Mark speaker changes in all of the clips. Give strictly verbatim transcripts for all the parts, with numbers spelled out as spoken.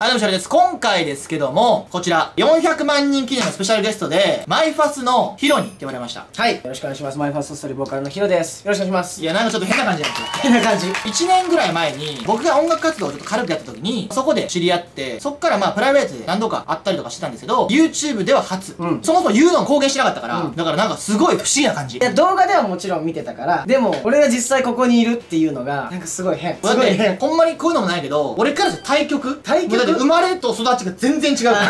Speaker 1: でもしゃれです。今回ですけども、こちら、よんひゃくまんにん記念のスペシャルゲストで、マイファスのヒロに来てもらいました。
Speaker 2: はい。よろしくお願いします。マイファーストストーリーボーカルのヒロです。よろしくお願いします。
Speaker 1: いや、なんかちょっと変な感じなんですよ。
Speaker 2: 変な感じ。
Speaker 1: いちねんぐらい前に、僕が音楽活動をちょっと軽くやった時に、そこで知り合って、そっからまあプライベートで何度か会ったりとかしてたんですけど、YouTube では初。うん、そもそも言うのを公言してなかったから、うん、だからなんかすごい不思議な感じ。
Speaker 2: いや、動画ではもちろん見てたから、でも、俺が実際ここにいるっていうのが、なんかすごい変。すごい変。
Speaker 1: ほんまにこういうのもないけど、俺からして対局
Speaker 2: 対局
Speaker 1: だって生まれと育ちが全然違うから。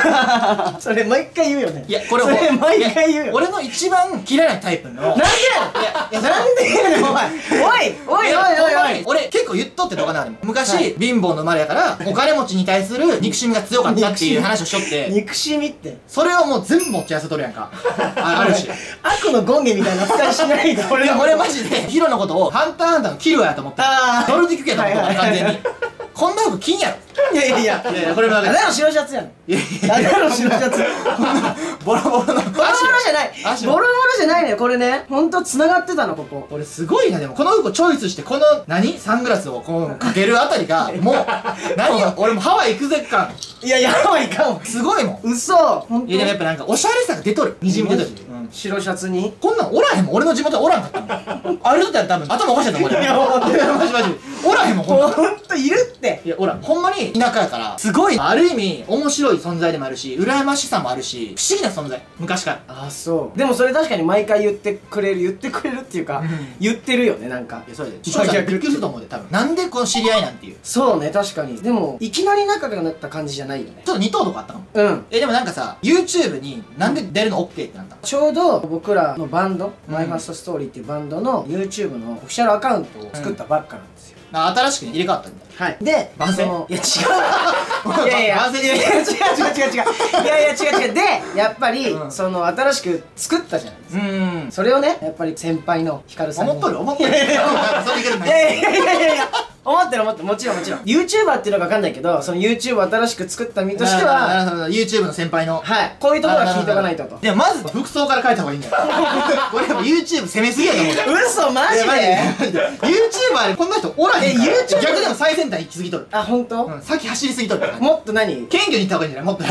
Speaker 2: それ毎回言うよね。
Speaker 1: いや、これ
Speaker 2: それ毎回言うよ。
Speaker 1: 俺の一番嫌いなタイプの。なんで
Speaker 2: やいや、なんでやねん、お前。おいおいおいおいおい。
Speaker 1: 俺結構言っとって動画なのに。昔、貧乏の生まれやから、お金持ちに対する憎しみが強かったっていう話をしとって。
Speaker 2: 憎しみって。
Speaker 1: それをもう全部持ち合わせとるやんか。あるし。
Speaker 2: 悪の権限みたいな扱いしないで。
Speaker 1: 俺俺マジで、ヒロのことをハンターハンターのキルアやと思って。ドルディクやと思ってた完全に。こんな服金やろ。
Speaker 2: いやいやいや、
Speaker 1: いやいや、これもだけ。
Speaker 2: ただの白シャツやん。
Speaker 1: いやいや、
Speaker 2: ただの白シャツ。
Speaker 1: ボロボロの。ボロボロ
Speaker 2: じゃない。ボロボロじゃないね。これね、ほんと繋がってたの、ここ。
Speaker 1: 俺すごいな、でも。この服チョイスして、この、何サングラスをこう、かけるあたりが、もう、何よ、俺もハワイ行くぜ感。
Speaker 2: いや、やばいかも。
Speaker 1: すごいもん。
Speaker 2: 嘘。ほんと。
Speaker 1: いや、でもやっぱなんか、おしゃれさが出とる。にじみ出とる。
Speaker 2: 白シャツに
Speaker 1: こんなんおらへんもん。俺の地元はおらんかったもん。あれだったら多分、頭おかしいと思うよ。いや、マジマジ。おらへんもん、ほんと。
Speaker 2: ほんといるって。
Speaker 1: いや、おら、ほんまに田舎やから、すごい、ある意味、面白い存在でもあるし、羨ましさもあるし、不思議な存在。昔から。
Speaker 2: ああ、そう。でもそれ確かに毎回言ってくれる、言ってくれるっていうか、言ってるよね、なんか。
Speaker 1: いや、それで。視聴者びっくりすると思うで、多分。なんでこの知り合いなんていう。
Speaker 2: そうね、確かに。でも、いきなり仲良くなった感じじゃないよね。
Speaker 1: ちょっと二等とかあったかも。
Speaker 2: うん。
Speaker 1: え、でもなんかさ、YouTube になんで出るの OK ってなったの？
Speaker 2: ちょうど僕らのバンド、マイファーストストーリーっていうバンドの YouTube のオフィシャルアカウントを作ったばっかなんですよ。
Speaker 1: 新しく入れ替わったんだ。
Speaker 2: はい。で、
Speaker 1: 番宣？
Speaker 2: いや違う。いやいや、
Speaker 1: 番宣
Speaker 2: いやいや、違う違う違う違う。いやいや、違う違う。で、やっぱり、その新しく作ったじゃないですか。うん。それをね、やっぱり先輩のヒカルさんに。
Speaker 1: 思っとる思っとる。いやいや
Speaker 2: いやいやいやいや。思ってる思ってる、もちろんもちろん YouTuber っていうのが分かんないけど、その YouTube を新しく作った身としては、
Speaker 1: なるほど、 YouTube の先輩の、
Speaker 2: はい、こういうところは聞いておかないとと。
Speaker 1: でもまず服装から変えた方がいいんだよ。これやっぱ YouTube 攻めすぎやと思う。
Speaker 2: 嘘、マジで
Speaker 1: YouTuber でこんな人おらへんから。
Speaker 2: え、YouTuber
Speaker 1: 逆でも最先端行き過ぎとる。
Speaker 2: あ、本当？
Speaker 1: 先走りすぎとる。
Speaker 2: もっと何、
Speaker 1: 謙虚に行った方がいいんじゃない？もっと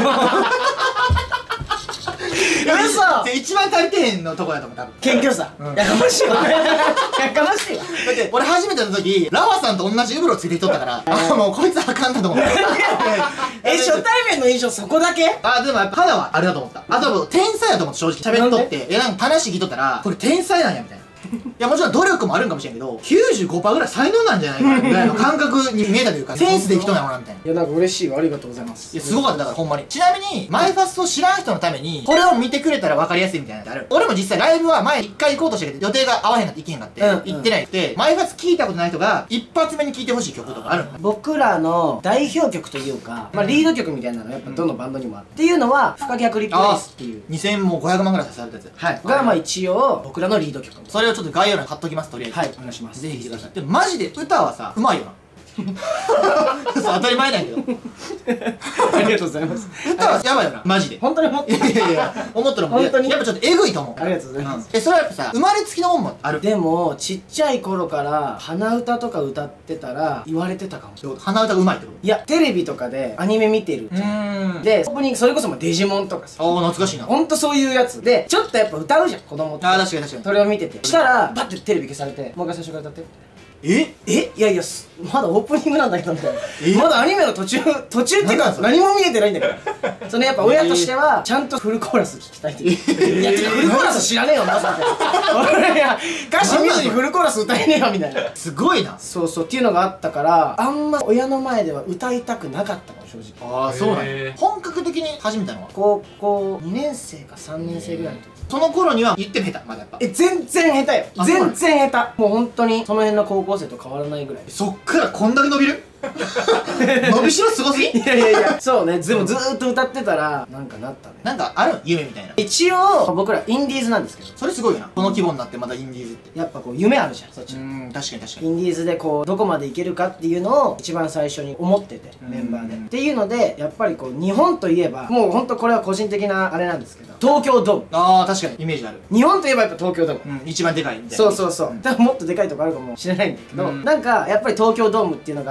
Speaker 2: 嘘、
Speaker 1: 一番足りてへんのとこやと思う、多分。
Speaker 2: 謙虚さ、やかましいわ。やかましいわ。
Speaker 1: だって俺初めての時ラワさんと同じウブロついてきとったから、あ、もうこいつあかんだと思った。
Speaker 2: え、初対面の印象そこだけ？
Speaker 1: あ、でもやっぱ肌はあれだと思った。あと天才やと思って、正直喋っとって、え、なんか話聞いとったらこれ天才なんやみたいな。いや、もちろん努力もあるんかもしれんけど きゅうじゅうごパーセント ぐらい才能なんじゃないかなぐらいの感覚に見えたというか、センスで生きとんやろなみたいな。
Speaker 2: いや、なんか嬉しいわ、ありがとうございます。
Speaker 1: いや、すごかった。だからほんまに。ちなみにマイファストを知らん人のためにこれを見てくれたら分かりやすいみたいなのってある。俺も実際ライブは前一回行こうとしてて予定が合わへんかって行けへんかって行ってないって、マイファス聞いたことない人が一発目に聴いてほしい曲とかあるの？
Speaker 2: 僕らの代表曲というか、まあリード曲みたいなのやっぱどのバンドにもあるっていうのは、不可逆リプレイスっていう
Speaker 1: にせんごひゃくまんぐらいされたやつ、はい、
Speaker 2: がまあ一応僕らのリード曲。
Speaker 1: それをちょっと概要欄に貼っときます。とりあえず、
Speaker 2: はい、お願いします。
Speaker 1: ぜひ聴いてください。でもマジで歌はさ、うまいよな。当たり前だけど。
Speaker 2: ありがとうございます。
Speaker 1: 歌はやばいよな、マジで。
Speaker 2: 本当に思ってる。
Speaker 1: いやいやいや、思ってるもん。
Speaker 2: 本当に
Speaker 1: やっぱちょっとエグいと思う。
Speaker 2: ありがとうございます。
Speaker 1: え、それはやっぱさ、生まれつきのもんもある。
Speaker 2: でもちっちゃい頃から鼻歌とか歌ってたら言われてたかも。
Speaker 1: 鼻歌がうまいってこと？
Speaker 2: いや、テレビとかでアニメ見てるじゃん。で、そこにそれこそもデジモンとかさ、
Speaker 1: ああ、懐かしいな。
Speaker 2: ほんとそういうやつでちょっとやっぱ歌うじゃん、子供って。
Speaker 1: ああ、確かに確かに。
Speaker 2: それを見てて、したらパッてテレビ消されて、もう一回最初から歌って。
Speaker 1: え
Speaker 2: え、いやいや、まだオープニングなんだけどみたいな。まだアニメの途中途中っていうか何も見えてないんだからそのやっぱ親としてはちゃんとフルコーラス聞きたいっていう。いや、てかフルコーラス知らねえよマジで。いや、歌詞見ずにフルコーラス歌えねえよみたいな。
Speaker 1: すごいな。
Speaker 2: そうそうっていうのがあったから、あんま親の前では歌いたくなかったの正直。
Speaker 1: ああ、そうなんや。本格的に始めたのは
Speaker 2: 高校にねん生かさんねん生ぐらいの時。
Speaker 1: その頃には言っても下手、まだやっぱ。
Speaker 2: え、全然下手よ。全然下手。もう本当にその辺の高校生と変わらないぐらい。
Speaker 1: そっからこんだけ伸びる？伸びしろすごすぎ？
Speaker 2: いやいやいや、そうね。でもずーっと歌ってたらなんかなったね。
Speaker 1: なんかある夢みたいな。
Speaker 2: 一応僕らインディーズなんですけど、
Speaker 1: それすごいな。この規模になってまだインディーズって。
Speaker 2: やっぱこう夢あるじゃん、そっち。
Speaker 1: うん、確かに確かに。
Speaker 2: インディーズでこうどこまでいけるかっていうのを一番最初に思ってて、メンバーでっていうので、やっぱりこう日本といえば、もうほんとこれは個人的なあれなんですけど、東京ドーム。
Speaker 1: ああ、確かにイメージある。
Speaker 2: 日本といえばやっぱ東京ドーム。
Speaker 1: うん、一番でかいみたいな。
Speaker 2: そうそうそう。多分もっとでかいとこあるかもしれないんだけど、なんかやっぱり東京ドームっていうのがあったから、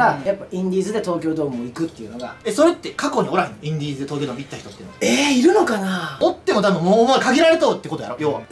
Speaker 2: ら、やっぱインディーズで東京ドームを行くっていうのが。
Speaker 1: え、それって過去におらへんの？インディーズで東京ドーム行った人っていうの。
Speaker 2: えー、いるのかな。
Speaker 1: おっても多分もうお前限られとうってことやろ、要は。
Speaker 2: うん。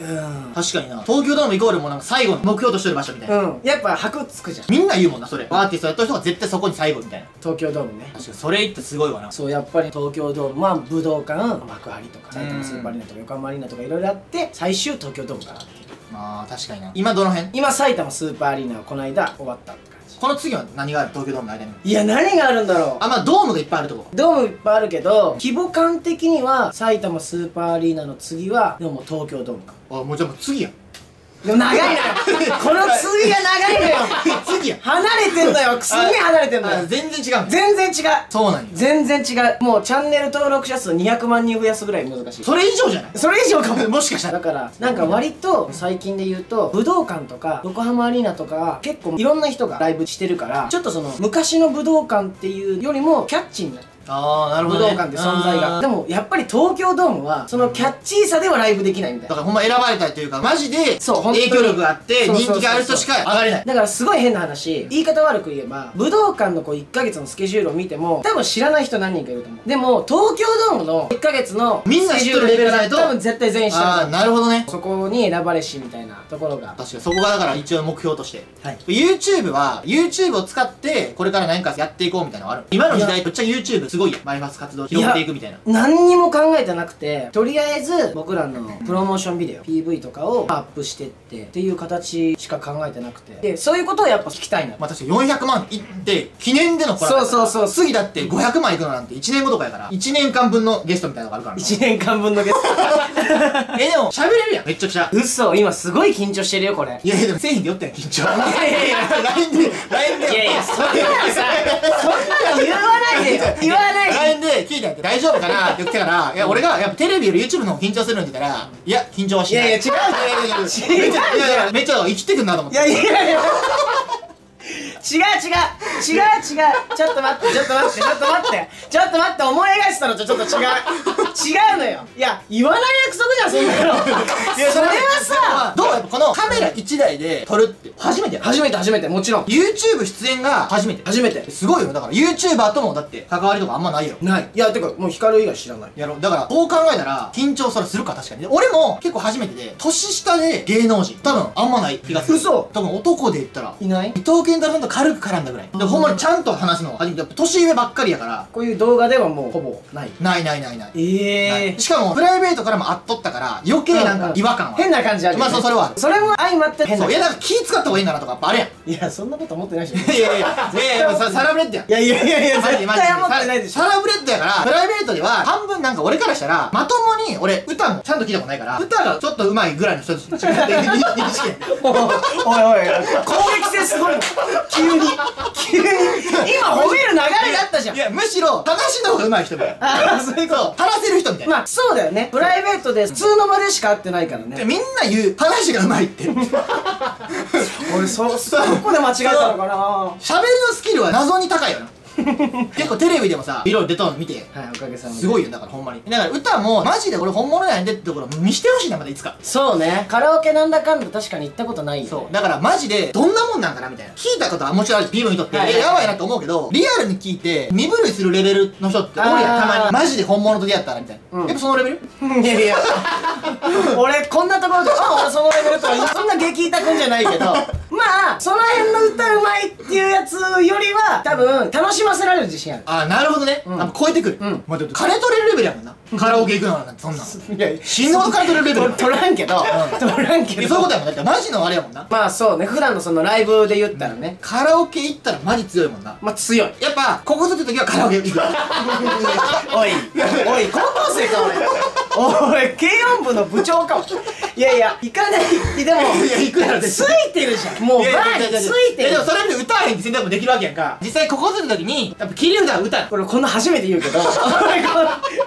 Speaker 1: 確かにな。東京ドームイコールもうなんか最後の目標としてる場所みたいな。
Speaker 2: うん。やっぱ箔つくじゃん。
Speaker 1: みんな言うもんな、それ。アーティストやった人が絶対そこに最後みたいな。
Speaker 2: 東京ドームね。
Speaker 1: 確かにそれ言ってすごいわな。
Speaker 2: そう、やっぱり東京ドーム、まあ武道館、幕張とか埼玉スーパーアリーナとか横浜アリーナとかいろいろあって、最終東京ドームかなっていう。
Speaker 1: まあ確かにな。今どの辺？
Speaker 2: 今埼玉スーパーアリーナはこの間終わったって感じ。
Speaker 1: この次は何がある？東京ドームの間に。
Speaker 2: いや、何があるんだろう。
Speaker 1: あ、まあドームがいっぱいあるとこ。
Speaker 2: ドームいっぱいあるけど、規模感的には埼玉スーパーアリーナの次はでも東京ドームか。
Speaker 1: あ、もうじゃあもう次やん。
Speaker 2: でも長いのよこの次が長いのよ
Speaker 1: 次やん。
Speaker 2: 離れてんのよ、すげえ離れてんのよ。
Speaker 1: 全然違う。
Speaker 2: 全然違う。
Speaker 1: そうなんや。
Speaker 2: 全然違う。もうチャンネル登録者数にひゃくまんにん増やすぐらい難しい。
Speaker 1: それ以上じゃない？
Speaker 2: それ以上かも。
Speaker 1: もしかしたら。
Speaker 2: だからなんか割と最近で言うと武道館とか横浜アリーナとかは結構いろんな人がライブしてるから、ちょっとその昔の武道館っていうよりもキャッチーになって、
Speaker 1: ああ、なるほど、ね、
Speaker 2: 武道館って存在が。でもやっぱり東京ドームはそのキャッチーさではライブできないみたいな。
Speaker 1: だからほんま選ばれたいというか、マジで
Speaker 2: そう本当に
Speaker 1: 影響力があって人気がある人しか上がれない。
Speaker 2: だからすごい変な話、言い方悪く言えば武道館のこういっかげつのスケジュールを見ても多分知らない人何人かいると思う。でも東京ドームのいっかげつの
Speaker 1: みんな知ってるレベルじゃないと
Speaker 2: 多分絶対全員知ってる。
Speaker 1: ああ、なるほどね。
Speaker 2: そこに選ばれしみたいなところが。
Speaker 1: 確かにそこがだから一応目標として、
Speaker 2: はい、
Speaker 1: YouTube は YouTube を使ってこれから何かやっていこうみたいなのがある。今の時代ぶっちゃけ YouTube すごいよ。マイファス活動広げていくみたいな。
Speaker 2: 何にも考えてなくて、とりあえず僕らのプロモーションビデオ ピーブイ とかをアップしてってっていう形しか考えてなくて、でそういうことをやっぱ聞きたいな。
Speaker 1: まあ確かによんひゃくまんいって記念でのコラボ。
Speaker 2: そうそうそう。
Speaker 1: 次だってごひゃくまんいくのなんていちねんごとかやから、いちねんかんぶんのゲストみたいなのがあるからな。
Speaker 2: いちねんかんぶんのゲスト
Speaker 1: え、でも喋れるやん、めっちゃくちゃ。
Speaker 2: 嘘、今すごい緊張してるよこれ。
Speaker 1: いやいや、でも製品で酔ったやん、緊張。い
Speaker 2: やいやいや
Speaker 1: ライン で ライン で
Speaker 2: いやいや、そんなのさ、そんなの言わないでよ、言わないで。
Speaker 1: ライン で聞いたんやって大丈夫かなって言ってたから、いや俺がやっぱテレビより YouTube の方緊張するのって言ったら、いや緊張はしない。
Speaker 2: いやいや違う
Speaker 1: いやいやいや
Speaker 2: 違うじゃん。
Speaker 1: いやいやめっちゃ生きてくんなと思って。
Speaker 2: いやいやいや違う違う違う違うちょっと待ってちょっと待ってちょっと待ってちょっと待って思い描いてたのとちょっと違う違うのよ。いや言わない約束じゃんそんなの。いやそれはさ、
Speaker 1: どうやっぱこのカメラいちだいで撮るって初めてやろ。
Speaker 2: 初めて初めてもちろん
Speaker 1: YouTube 出演が初めて
Speaker 2: 初めて
Speaker 1: すごいよ。だから YouTuber ともだって関わりとかあんまないよ。
Speaker 2: ない。いやてかもう光以外知らない。
Speaker 1: やろ。だからこう考えたら緊張それするか。確かに俺も結構初めてで、年下で芸能人多分あんまない気がする。
Speaker 2: 嘘。
Speaker 1: 多分男で言ったら
Speaker 2: いない。
Speaker 1: 伊藤健太郎さんと軽く絡んだぐらいで、ほんまにちゃんと話すの初めて。年上ばっかりやから。
Speaker 2: こういう動画ではもうほぼない
Speaker 1: ないないないない。
Speaker 2: ええ。
Speaker 1: しかもプライベートからも会っとったから余計なんか違和感は
Speaker 2: 変な感じある。
Speaker 1: まあそう、それはある。
Speaker 2: それも相まって変な。
Speaker 1: そう、いやだから気使った方がいいんだなとかやっぱあれやん。
Speaker 2: いやそんなこと思ってないし。
Speaker 1: いやいやいやいやサラブレッドやん。
Speaker 2: いやいやいやいや絶
Speaker 1: マジで
Speaker 2: 対思ってないでしょ。
Speaker 1: サラブレッドやから、プライベートでは半分なんか俺からしたらまともに俺歌もちゃんと聞いたことないから、歌がちょっと上手いぐらいの人と違って認識やん。
Speaker 2: おいおい攻撃性すごいの急に急に今褒める流れがあったじゃん。
Speaker 1: いやむしろ話の方が上手い人みたいな。
Speaker 2: ああそういうこと。
Speaker 1: 話せる人みたいな。
Speaker 2: まあそうだよね。プライベートで普通の場でしか会ってないからね。
Speaker 1: みんな言う話が上手いって
Speaker 2: 俺そそこで間違えたのかな。
Speaker 1: 喋りのスキルは謎に高いよな。結構テレビでもさいろいろ出たの見て、
Speaker 2: はい、おかげさまで。
Speaker 1: すごいよ。だからほんまにだから歌もマジで俺本物なんやでってところ見してほしいな、まだいつか。
Speaker 2: そうね、カラオケなんだかんだ確かに行ったことないよね。
Speaker 1: そうだからマジでどんなもんなんかなみたいな聞いたことはもちろんある。 ピーブイ にとって
Speaker 2: はいはいはい
Speaker 1: えやばいなと思うけど、リアルに聞いて身震いするレベルの人っておるやん、たま
Speaker 2: あー
Speaker 1: に。マジで本物と出会ったらみたいな、
Speaker 2: うん
Speaker 1: やっぱそのレベル。
Speaker 2: いやいや俺こんなところであ俺そのレベルとはそんな激痛くんじゃないけどまあその辺の歌うまいっていうやつよりは多分楽しませられる自信ある。
Speaker 1: ああなるほどね、
Speaker 2: うん
Speaker 1: あ超えてくる。
Speaker 2: うん
Speaker 1: まあ、だって金取れるレベルやもんな、カラオケ行くのなんてそんなん
Speaker 2: いや
Speaker 1: 死ぬほど金取れるレベルやもん。
Speaker 2: 取らんけど取らんけど
Speaker 1: いやそういうことやもん。だってマジのあれやもんな。
Speaker 2: まあそうね、普段のそのライブで言ったらね、
Speaker 1: カラオケ行ったらマジ強いもんな。
Speaker 2: まあ強い。
Speaker 1: やっぱここぞって時はカラオケ行く。
Speaker 2: おいおい高校生か俺俺軽音部の部長かも。いやいや行かないでも
Speaker 1: いや行くやろ
Speaker 2: ついてるじゃん、もうバーについてる。
Speaker 1: でもそれで歌わへんって選択もできるわけやんか。実際ここぞって時にやっぱ切り札は歌う。
Speaker 2: 俺こんな初めて言うけど俺こん俺こんな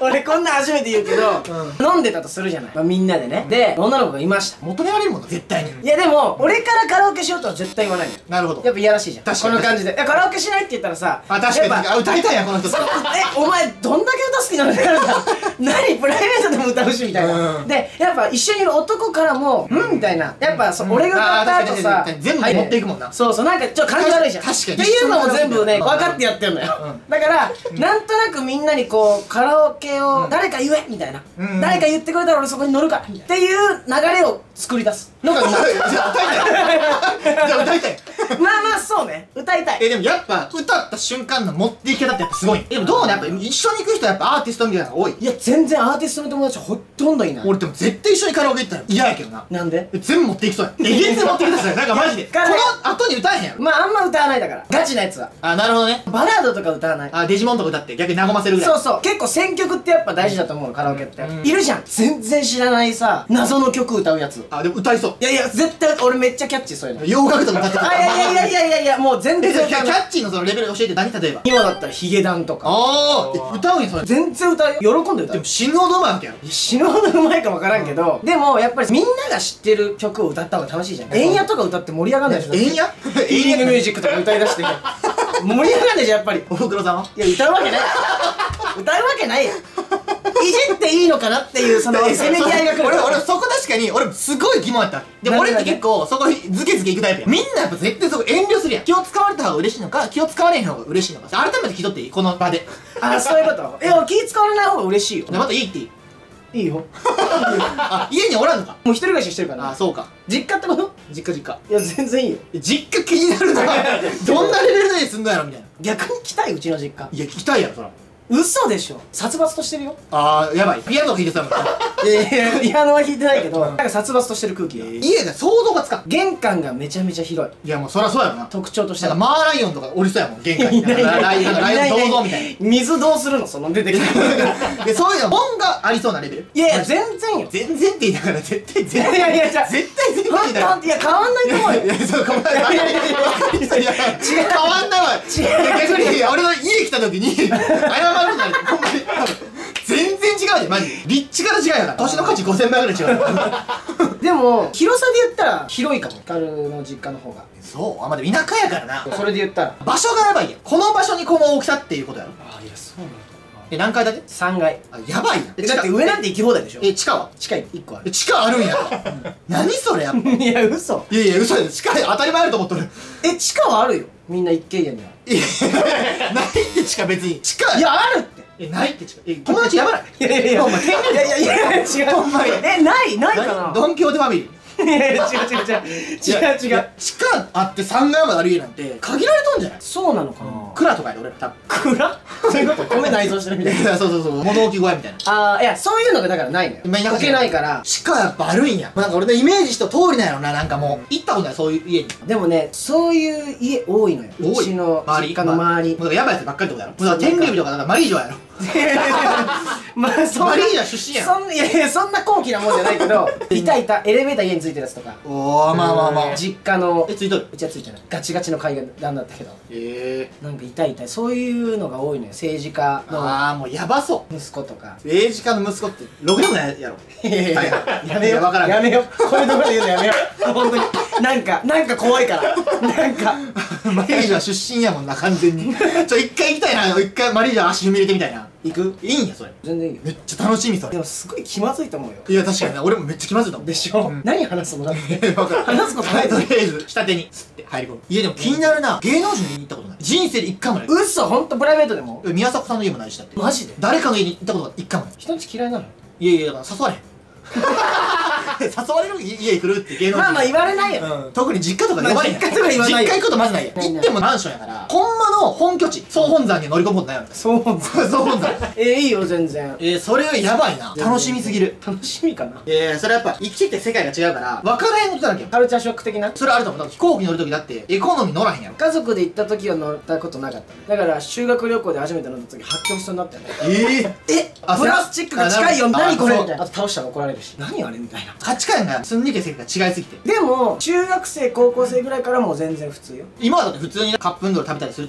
Speaker 2: な初めて言うけど、飲んでたとするじゃない、まあみんなでね。で女の子がいました。
Speaker 1: 求められるもの絶対に。
Speaker 2: いやでも俺からカラオケしようとは絶対言わないのよ。
Speaker 1: なるほど。
Speaker 2: やっぱいやらしいじゃん、
Speaker 1: 確かに
Speaker 2: この感じで。いやカラオケしないって言ったらさ、
Speaker 1: あ、確かに。
Speaker 2: やっぱ
Speaker 1: あ、歌いたいやんこの人。
Speaker 2: え、お前どんだけ歌好きなのってなるから何プライベートでも歌うしみたいな。でやっぱ一緒にいる男からもうんみたいな、やっぱそ俺が歌った後さ
Speaker 1: 全部持っていくもんな。
Speaker 2: そうそう、なんかちょっと感じ悪いじゃん。
Speaker 1: 確かに。
Speaker 2: っていうのも全部ね分かってやってんのよ。だからなんとなくみんなにこうカラオケを誰か言えみたいな、誰か言ってくれたら俺そこに乗るからっていう流れを作り出すのがうまい。
Speaker 1: じゃあ歌いたい。じゃあ歌いたい。
Speaker 2: まあまあそうね、歌いたい。
Speaker 1: え、でもやっぱ歌った瞬間の持っていき方ってやっぱすごい。でもどうね、やっぱ一緒に行く人はやっぱアーティストみたいなのが多い。
Speaker 2: いや全然アーティストの友達ほとんどいない。
Speaker 1: 俺でも絶対一緒にカラオケ行ったら嫌やけどな。
Speaker 2: なんで？
Speaker 1: 全部持っていきそうや。え、全然持ってきたさ、なんかマジでこの後に歌えへんやろ。
Speaker 2: まああんま歌わないだから、ガチなやつは。
Speaker 1: あ、なるほどね。
Speaker 2: バラードとか歌わない。
Speaker 1: あ、デジモンとか歌って逆に和ませるぐらい。
Speaker 2: そうそう、結構選曲ってやっぱ大事だと思うの、カラオケって。いるじゃん全然知らないさ謎の曲歌うやつ。
Speaker 1: あ、でも歌いそう。
Speaker 2: いやいや絶対俺めっちゃキャッチー、そういうの。
Speaker 1: 洋楽とか歌ってた。
Speaker 2: あ、いやいやいやいやいやいや、もう全然
Speaker 1: え、じゃあキ
Speaker 2: 歌わない。
Speaker 1: ャッチーのそのレベル教えて。何例えば。
Speaker 2: 今だったらヒゲダンとか。
Speaker 1: ああ、歌うんやそれ。
Speaker 2: 全然歌うよ、喜んで歌う。
Speaker 1: でも死ぬほどうまいわけやろ。
Speaker 2: 死ぬほどうまいかもわからんけど、でもやっぱりみんなが知ってる曲を歌った方が楽しいじゃん。エンヤとか歌って盛り上がんないでしょ。
Speaker 1: えんや
Speaker 2: ヒーリングミュージックとか歌い出して盛り上がんないじゃんやっぱり。
Speaker 1: おふくろさんは。
Speaker 2: いや歌うわけない歌うわけないよ。いじっていいのかなっていうそのせめぎ合いが来る。
Speaker 1: 俺、俺そこ確かに俺すごい疑問やった。でも俺って結構そこズケズケいくタイプや。みんなやっぱ絶対そこ遠慮するやん。気を使われた方が嬉しいのか、気を使われへん方が嬉しいのか、改めて聞いとっていいこの場で。
Speaker 2: あ、そういうこと。いや気使われない方が嬉しいよ。
Speaker 1: でまたいいっていい。
Speaker 2: いいよ。
Speaker 1: あ、家におらんのか。
Speaker 2: もう一人暮らししてるから。
Speaker 1: あ、そうか。
Speaker 2: 実家ってこと？
Speaker 1: 実家実家。
Speaker 2: いや全然いいよ。
Speaker 1: 実家気になるな。どんなレベルですんのやろみたいな。
Speaker 2: 逆に来たいうちの実家。
Speaker 1: いや、聞きたいやろそら。
Speaker 2: 嘘でしょ、殺伐としてるよ。
Speaker 1: あー、やばい。ピアノ弾いてたもん。
Speaker 2: いやいやピアノは弾いてないけど、なんか殺伐としてる空気が。
Speaker 1: 家が想像がつかん。
Speaker 2: 玄関がめちゃめちゃ広い。
Speaker 1: いやもうそらそうやろな。
Speaker 2: 特徴としては
Speaker 1: なんかマーライオンとかおりそうやもん、玄関に。
Speaker 2: いないいない
Speaker 1: ライオン、ライオン銅像みたいな。
Speaker 2: 水どうするのその出てきた。
Speaker 1: で、そういうの、本がありそうなレベル。
Speaker 2: いやいや全然よ。
Speaker 1: 全然って言いながら絶対全然。
Speaker 2: いやいやじゃあ
Speaker 1: 絶対全然
Speaker 2: ほん
Speaker 1: って言いながら。
Speaker 2: といや変わんないと思うよ。
Speaker 1: いや、そう、変わんない。いやいやいや、違う。変わんないわ。違う。逆に、俺の家来た時に、謝るのに、ほんまに。全然違うで、マジで。立地から違うやから。年の価値ごせんまいぐらい違う。
Speaker 2: でも広さで言ったら広いかも、カルの実家の方が。
Speaker 1: そうあ、まあ、でも田舎やからな。
Speaker 2: それで言ったら
Speaker 1: 場所がやばいやん。この場所にこの大きさっていうことやろ。
Speaker 2: ああ、いやそうなんだ。
Speaker 1: え、何階建て？
Speaker 2: さんがい。
Speaker 1: あ、やばいやん。
Speaker 2: えだって上なんて行き放題でしょ。
Speaker 1: え、地下は？
Speaker 2: 地下いっこあ
Speaker 1: え、
Speaker 2: る。
Speaker 1: 地下あるんや。何それやっぱ。い
Speaker 2: いや嘘。
Speaker 1: やいや、嘘や。地下当たり前あると思っとる。
Speaker 2: え地下はあるよ、みんな一軒家には。
Speaker 1: いや、ないって地下別に。地下。
Speaker 2: いやあるって。
Speaker 1: え、ないって地下。え、友達やばない？
Speaker 2: いやいやいや
Speaker 1: お前天然
Speaker 2: いやいやいや違う。
Speaker 1: ほんまに
Speaker 2: えないないかな。
Speaker 1: ドンキホーテファミリー。
Speaker 2: いやいや違う違う違う違う違う。
Speaker 1: 地下あってさんがいまである家なんて限られとんじゃない？
Speaker 2: そうなのかな。
Speaker 1: 蔵とかやで俺ら多分。
Speaker 2: 蔵？そういうこと？米内蔵してるみたいな。
Speaker 1: いや、そうそうそう、物置小屋みたいな。
Speaker 2: ああ、いやそういうのがだからないのよ。
Speaker 1: まあ田舎じゃない
Speaker 2: 置けないから。
Speaker 1: 地下やっぱあるんや。なんか俺のイメージした通りなんやろな。なんかもう行ったことない、そういう家に。
Speaker 2: でもね、そういう家多いのよ。
Speaker 1: 多い。
Speaker 2: うちの実家の周り。
Speaker 1: もうだからやばいやつばっかりってことやろ。もうだから天竜日とかなんかマリージョやろ。
Speaker 2: まあそんな
Speaker 1: マリージョ出身やろ。
Speaker 2: そんいやいやそんな高貴なもんじゃないけど、いたいたエレベーター家についてるやつとか。
Speaker 1: おー、まあまあまあ。
Speaker 2: 実家の
Speaker 1: え、ついとる？
Speaker 2: うちはついてない。ガチガチの階段だったけど。
Speaker 1: ええ。
Speaker 2: なんかいたいたそういうのが多いのよ。政治家の
Speaker 1: ああ、もうやばそう。
Speaker 2: 息子とか。
Speaker 1: 政治家の息子ってろくでもないやろ。
Speaker 2: いやいやいややめよう
Speaker 1: わからん。
Speaker 2: やめよう。こういうところで言うのやめよう。本当になんかなんか怖いから。なんか
Speaker 1: マリージョは出身やもんな、完全に。ちょ、一回行きたいな。一回マリージョ足踏み入れてみたいな。
Speaker 2: 行く？
Speaker 1: いいんや、それ。
Speaker 2: 全然いいよ。
Speaker 1: めっちゃ楽しみ、それ。
Speaker 2: でもすごい気まずいと思うよ。
Speaker 1: いや、確かにな。俺もめっちゃ気まずいと思う。
Speaker 2: でしょ、
Speaker 1: うん、
Speaker 2: 何話すのだって
Speaker 1: わかる。
Speaker 2: 話すことない
Speaker 1: とりあえず、下手に、すって入り込む。いや、でも気になるな。芸能人に行ったことない。人生で一回もない。
Speaker 2: 嘘、ほんとプライベートでも？
Speaker 1: 宮迫さんの家もないしだって。
Speaker 2: マジで？
Speaker 1: 誰かの家に行ったことが一回もない。
Speaker 2: 人んち嫌いなの？
Speaker 1: いやいや、だから誘われへん。誘われる家来るって芸能人。
Speaker 2: まあまあ言われないよ。
Speaker 1: うん。特に実家とかで言わないやん。
Speaker 2: まあ実家とか言わないよ。
Speaker 1: 実家行くことまずないやん。
Speaker 2: ないない
Speaker 1: 行ってもマンションやから、ほんまの本拠地、総本山に乗り込むことないよ。
Speaker 2: そう思う。
Speaker 1: 総本山。
Speaker 2: えー、いいよ全然。
Speaker 1: えー、それはやばいな。楽しみすぎる。
Speaker 2: 楽しみかな。
Speaker 1: えー、それやっぱ生きてきて世界が違うから分からへんことだらけよ。
Speaker 2: カルチャーショック的な。
Speaker 1: それあると思う。だから飛行機乗るときだってエコノミー乗らへんやろ。
Speaker 2: 家族で行った時は乗ったことなかったね。だから修学旅行で初めて乗った時発狂しそうになったよね。
Speaker 1: えー、
Speaker 2: えプラスチックが近いよ、
Speaker 1: あ
Speaker 2: 何これ
Speaker 1: そう
Speaker 2: みたいな。あと倒したら怒られるし、何あれみたいな。
Speaker 1: 価値観が住んできて世界が違いすぎて。
Speaker 2: でも中学生高校生ぐらいからもう全然普通よ。
Speaker 1: 今はだって普通にカップヌードル食べたりする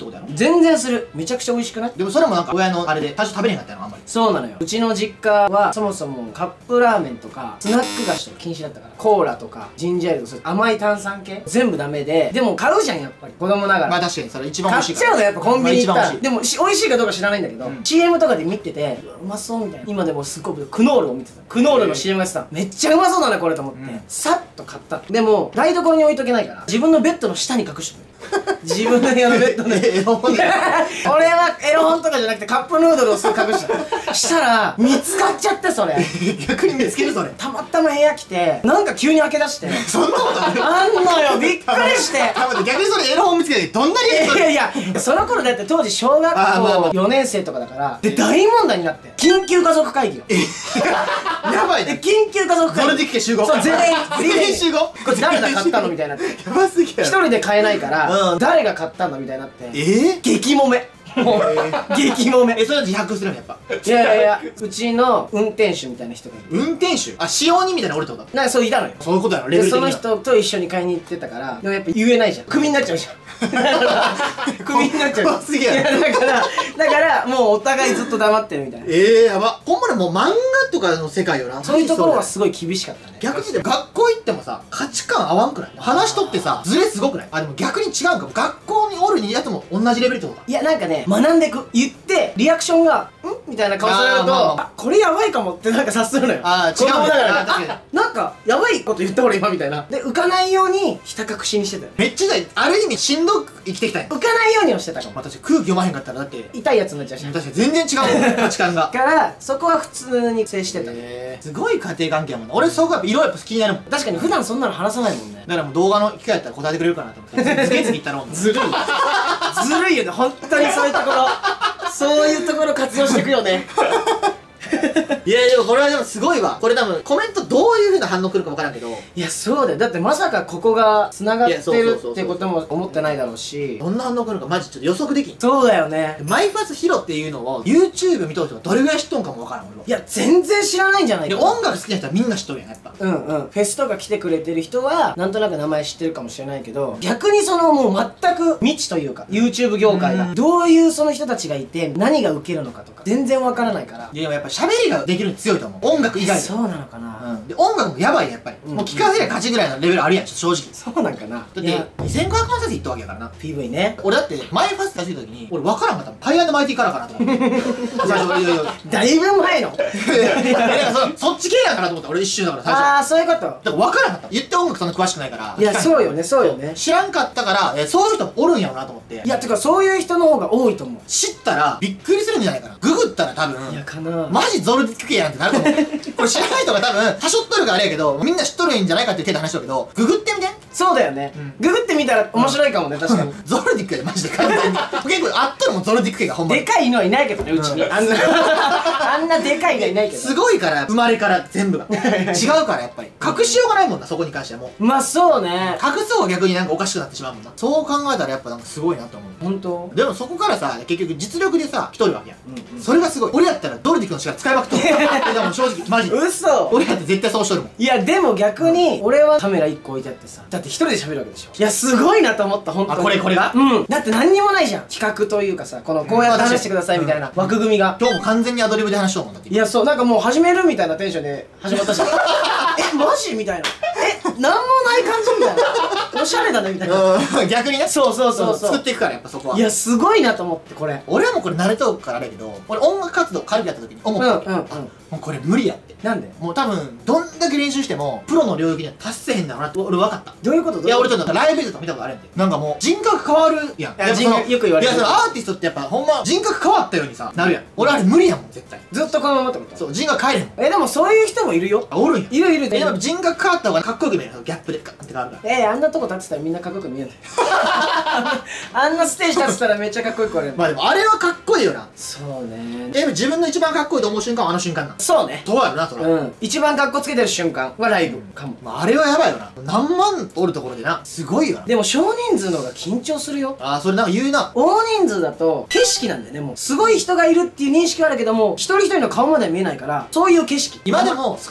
Speaker 1: ってことやろ。
Speaker 2: 全然する。めちゃくちゃ美味しくない？
Speaker 1: でもそれもなんか親のあれで最初食べれへんかったのあんまり。
Speaker 2: そうなのよ。うちの実家はそもそもカップラーメンとかスナック菓子とか禁止だったから、コーラとかジンジャーエールとかそういう甘い炭酸系全部ダメで、でも買うじゃんやっぱり子供ながら。
Speaker 1: まあ確かにそれ一番美味しい
Speaker 2: 買っちゃうのやっぱコンビニ行ったら。
Speaker 1: まあ
Speaker 2: でもし美味しいかどうか知らないんだけど、うん、シーエム とかで見ててうまそうみたいな。今でもすごくクノールを見てた。クノールの シーエム やってた。めっちゃうまそうだねこれと思って、うん、さっと買った。でも台所に置いとけないから自分のベッドの下に隠してる。自分の部屋のベッドでエロ本俺はエロ本とかじゃなくてカップヌードルをすぐ隠したしたら見つかっちゃって、それ
Speaker 1: 逆に見つける。それ
Speaker 2: たまたま部屋来てなんか急に開け出して
Speaker 1: そんなことある？
Speaker 2: あんのよ、びっくりして
Speaker 1: 逆にそれエロ本見つけてどんなに
Speaker 2: いやいやその頃だって当時小学校よねん生とかだからで大問題になって緊急家族会議よ
Speaker 1: やばいね。
Speaker 2: 緊急家族会議
Speaker 1: ゾルディック集合。
Speaker 2: そう全員
Speaker 1: 全員集合。
Speaker 2: これ誰が買ったのみたいになって
Speaker 1: やばすぎや
Speaker 2: 一人で買えないから誰が買ったのみたいになってえ激揉めもう激揉め。
Speaker 1: え、それは自白するのやっぱ。
Speaker 2: いやいやいや、うちの運転手みたいな人がいる。
Speaker 1: 運転手？あ、使用人みたいな俺ってこと？
Speaker 2: なんかそういたのよ。
Speaker 1: そういうことやろ、レベ
Speaker 2: で、
Speaker 1: ル的には。
Speaker 2: その人と一緒に買いに行ってたから、でもやっぱ言えないじゃん。クビになっちゃうじゃん。クビになっちゃう。
Speaker 1: すげえ。
Speaker 2: いやだから、だからもうお互いずっと黙ってるみたいな。
Speaker 1: ええ、やば。ほんまにもう漫画とかの世界よな。
Speaker 2: そういうところはすごい厳しかったね。
Speaker 1: 逆にでも学校行ってもさ、価値観合わんくない？話しとってさ、ズレすごくない？あ、でも逆に違うんかも。学校におるやつも同じレベルってことか。
Speaker 2: いやなんかね、学んでく。言って、リアクションが、んみたいな顔されると、あ、これやばいかもってなんか察するのよ。
Speaker 1: ああ、違う。
Speaker 2: あ、なんか、やばいこと言った俺今みたいな。で、浮かないように、ひた隠しにしてたよ。
Speaker 1: めっちゃ大事。ある意味しんどく生きてきたんや。
Speaker 2: 浮かないようにはしてたかも。
Speaker 1: 私空気読まへんかったらだって、
Speaker 2: 痛いやつになっちゃうし。
Speaker 1: 確かに全然違う価値観が。
Speaker 2: だから、そこは普通に接してた。
Speaker 1: へー、すごい家庭関係やもんな。俺そこやっぱ色やっぱ好きになるもん。
Speaker 2: 確かに普段そんなの話さないもんね。
Speaker 1: だからもう動画の機会やったら答えてくれるかなと思って。次々言ったろ。
Speaker 2: ずるい。ずるいよね、本当にそういうところ。そういうところ活用していくよね。
Speaker 1: いやでもこれはでもすごいわ。これ多分コメントどういう風な反応来るか分からんけど、
Speaker 2: いやそうだよ。だってまさかここが繋がってるってことも思ってないだろうし、
Speaker 1: どんな反応来るのかマジちょっと予測できん。
Speaker 2: そうだよね。
Speaker 1: マイファスヒロっていうのを YouTube 見とる人がどれぐらい知っとんかも分からん俺は。
Speaker 2: いや全然知らないんじゃないか
Speaker 1: で音楽好きな人はみんな知っとるやんやっぱ。
Speaker 2: うんうん。フェスとか来てくれてる人はなんとなく名前知ってるかもしれないけど、逆にそのもう全く未知というか YouTube 業界がどういうその人たちがいて何がウケるのかとか全然わからないから。
Speaker 1: いやでもやっぱ喋りができるの強いと思う、音楽以外で。
Speaker 2: そうなのかな。
Speaker 1: うん、で音楽もやばいやっぱり、もう聴かせりゃ勝ちぐらいのレベルあるやん正直。
Speaker 2: そうなんかな。
Speaker 1: だってにせんごひゃくまん再生いったわけやからな
Speaker 2: ピーブイ ね。
Speaker 1: 俺だってマイファス出した時に俺分からんかったもん。パイアンドマイティカラーかなと思って最初。いやいや
Speaker 2: だいぶ前の
Speaker 1: いやそそっち系やからと思った俺一瞬だから最初。
Speaker 2: ああそういうこと。
Speaker 1: だから分からんかった。言って音楽そんな詳しくないから。
Speaker 2: いやそうよねそうよね。
Speaker 1: 知らんかったからえそういう人もおるんやろうなと思って。
Speaker 2: いやてかそういう人の方が多いと思う。
Speaker 1: 知ったらびっくりするんじゃないかな。ググったら多分
Speaker 2: いやかな
Speaker 1: マジゾルディック系やんってなると思うこれ知らない人が多分はしょっとるからあれやけどみんな知っとるんじゃないかっていう手で話しとるけど、ググってみて。
Speaker 2: そうだよね、うん、ググってみたら面白いかもね、うん、確かに
Speaker 1: ゾルディックやでマジで完全に結構あったらもうゾルディック系がほんまに
Speaker 2: でかい犬はいないけどね、うちに、うん、あんなあんなでかい犬はいないけど
Speaker 1: すごいから生まれから全部が違うからやっぱり隠しようがないもんな、そこに関してはもう。
Speaker 2: まあそうね、
Speaker 1: 隠す方が逆になんかおかしくなってしまうもんな。そう考えたらやっぱなんかすごいなと思う。
Speaker 2: 本当。
Speaker 1: でもそこからさ結局実力でさ来とるわけやん、うん、うん、それがすごい。俺やったらドルディックの力使いまくっとるでも正直マジで
Speaker 2: 嘘。
Speaker 1: 俺だって絶対そうしとるもん。
Speaker 2: いやでも逆に俺はカメラいっこ置いてあってさ、だって一人で喋るわけでしょ。いやすごいなと思った本当に。
Speaker 1: あこれこれが
Speaker 2: うんだって何にもないじゃん、企画というかさ、このこうやって話してくださいみたいな枠組みが。
Speaker 1: 今日も完全にアドリブで話しようもんだって。
Speaker 2: いやそうなんかもう始めるみたいなテンションで始まったじゃんえマジみたいな、えなんもない感じみたいな、おしゃれだねみたいな
Speaker 1: 逆にね。
Speaker 2: そうそうそうそう
Speaker 1: 作っていくからやっぱそこは。
Speaker 2: いやすごいなと思ってこれ。
Speaker 1: 俺はもうこれ慣れとくからあれやけど、俺音楽活動軽くやった時に思ったわけ。
Speaker 2: うんうんうん、
Speaker 1: もうこれ無理やって。
Speaker 2: なんで？
Speaker 1: もう多分どんだけ練習してもプロの領域には達せへんだろうなって俺分かった。
Speaker 2: どういうこと？
Speaker 1: いや俺ちょっとライブ映像とか見たことあるんで、なんかもう人格変わるやん。
Speaker 2: いや人格よく言われる。
Speaker 1: いやそのアーティストってやっぱほんま人格変わったようにさなるやん。俺あれ無理やもん絶対。
Speaker 2: ずっとこのままってこと？
Speaker 1: そう人格変えれへんもん。
Speaker 2: えでもそういう人もいるよ。
Speaker 1: あおるんや。
Speaker 2: いるいる。
Speaker 1: えでも人格変わった方がかっこよく見える。ギャップでガッて変わるから。
Speaker 2: えー、あんなとこ立ってたらみんなかっこよく見えないあんなステージ立ってたらめっちゃかっこよく言われる。
Speaker 1: まあでもあれはかっこいいよな。
Speaker 2: そうね。
Speaker 1: え自分の一番かっこいいと思う瞬間はあの瞬間なの。
Speaker 2: そうね。
Speaker 1: どうやろなそれ。
Speaker 2: うん一番かっこつけてる瞬間はライブかも。
Speaker 1: まああれはやばいよな。何万おるところでなすごいよな。
Speaker 2: でも少人数の方が緊張するよ。
Speaker 1: ああそれなんか言うな。
Speaker 2: 大人数だと景色なんだよね。もうすごい人がいるっていう認識はあるけども、一人一人の顔までは見えないから、そういう景色。
Speaker 1: 今でも少ない人数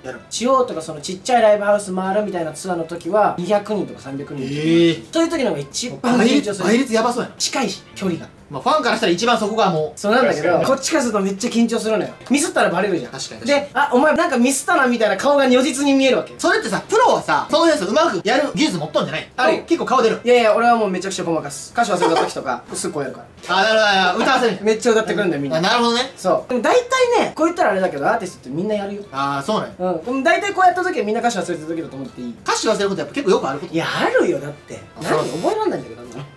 Speaker 1: やる。
Speaker 2: 地方とかそのちっちゃいライブハウス回るみたいなツアーの時はにひゃくにんとかさんびゃくにん、
Speaker 1: ええ、
Speaker 2: そういう時の方が一番
Speaker 1: 倍
Speaker 2: 緊張する。
Speaker 1: 率倍率やばそうやな。
Speaker 2: 近いし距離が、
Speaker 1: まあファンからしたら一番そこがもう
Speaker 2: そうなんだけど、
Speaker 3: 確かに
Speaker 2: こっちからするとめっちゃ緊張するのよ。ミスったらバレるじゃん。
Speaker 1: 確かに確かに
Speaker 2: で、あ、お前なんかミスったなみたいな顔が如実に見えるわけ。
Speaker 1: それってさ、プロはさ、そういうやつうまくやる技術持っとんじゃない？
Speaker 2: あるよ
Speaker 1: 結構顔出る。
Speaker 2: いやいや、俺はもうめちゃくちゃごまかす。歌詞忘れた時とかすっごいやるか
Speaker 1: あ、なるほど、歌わせる。
Speaker 2: ら。めっちゃ歌ってくるんだよみん
Speaker 1: あ、
Speaker 2: な。
Speaker 1: なるほどね。
Speaker 2: そうでも大体ね、こう言ったらあれだけどアーティストってみんなやるよ。
Speaker 1: ああ、そうなんや。
Speaker 2: うん、でも大体こうやった時はみんな歌詞忘れた時だと思っていい。
Speaker 1: 歌詞忘れることやっぱ結構よくあること。
Speaker 2: いや、あるよ。だって何
Speaker 1: そう
Speaker 2: 覚えらんないんだけど、あんなの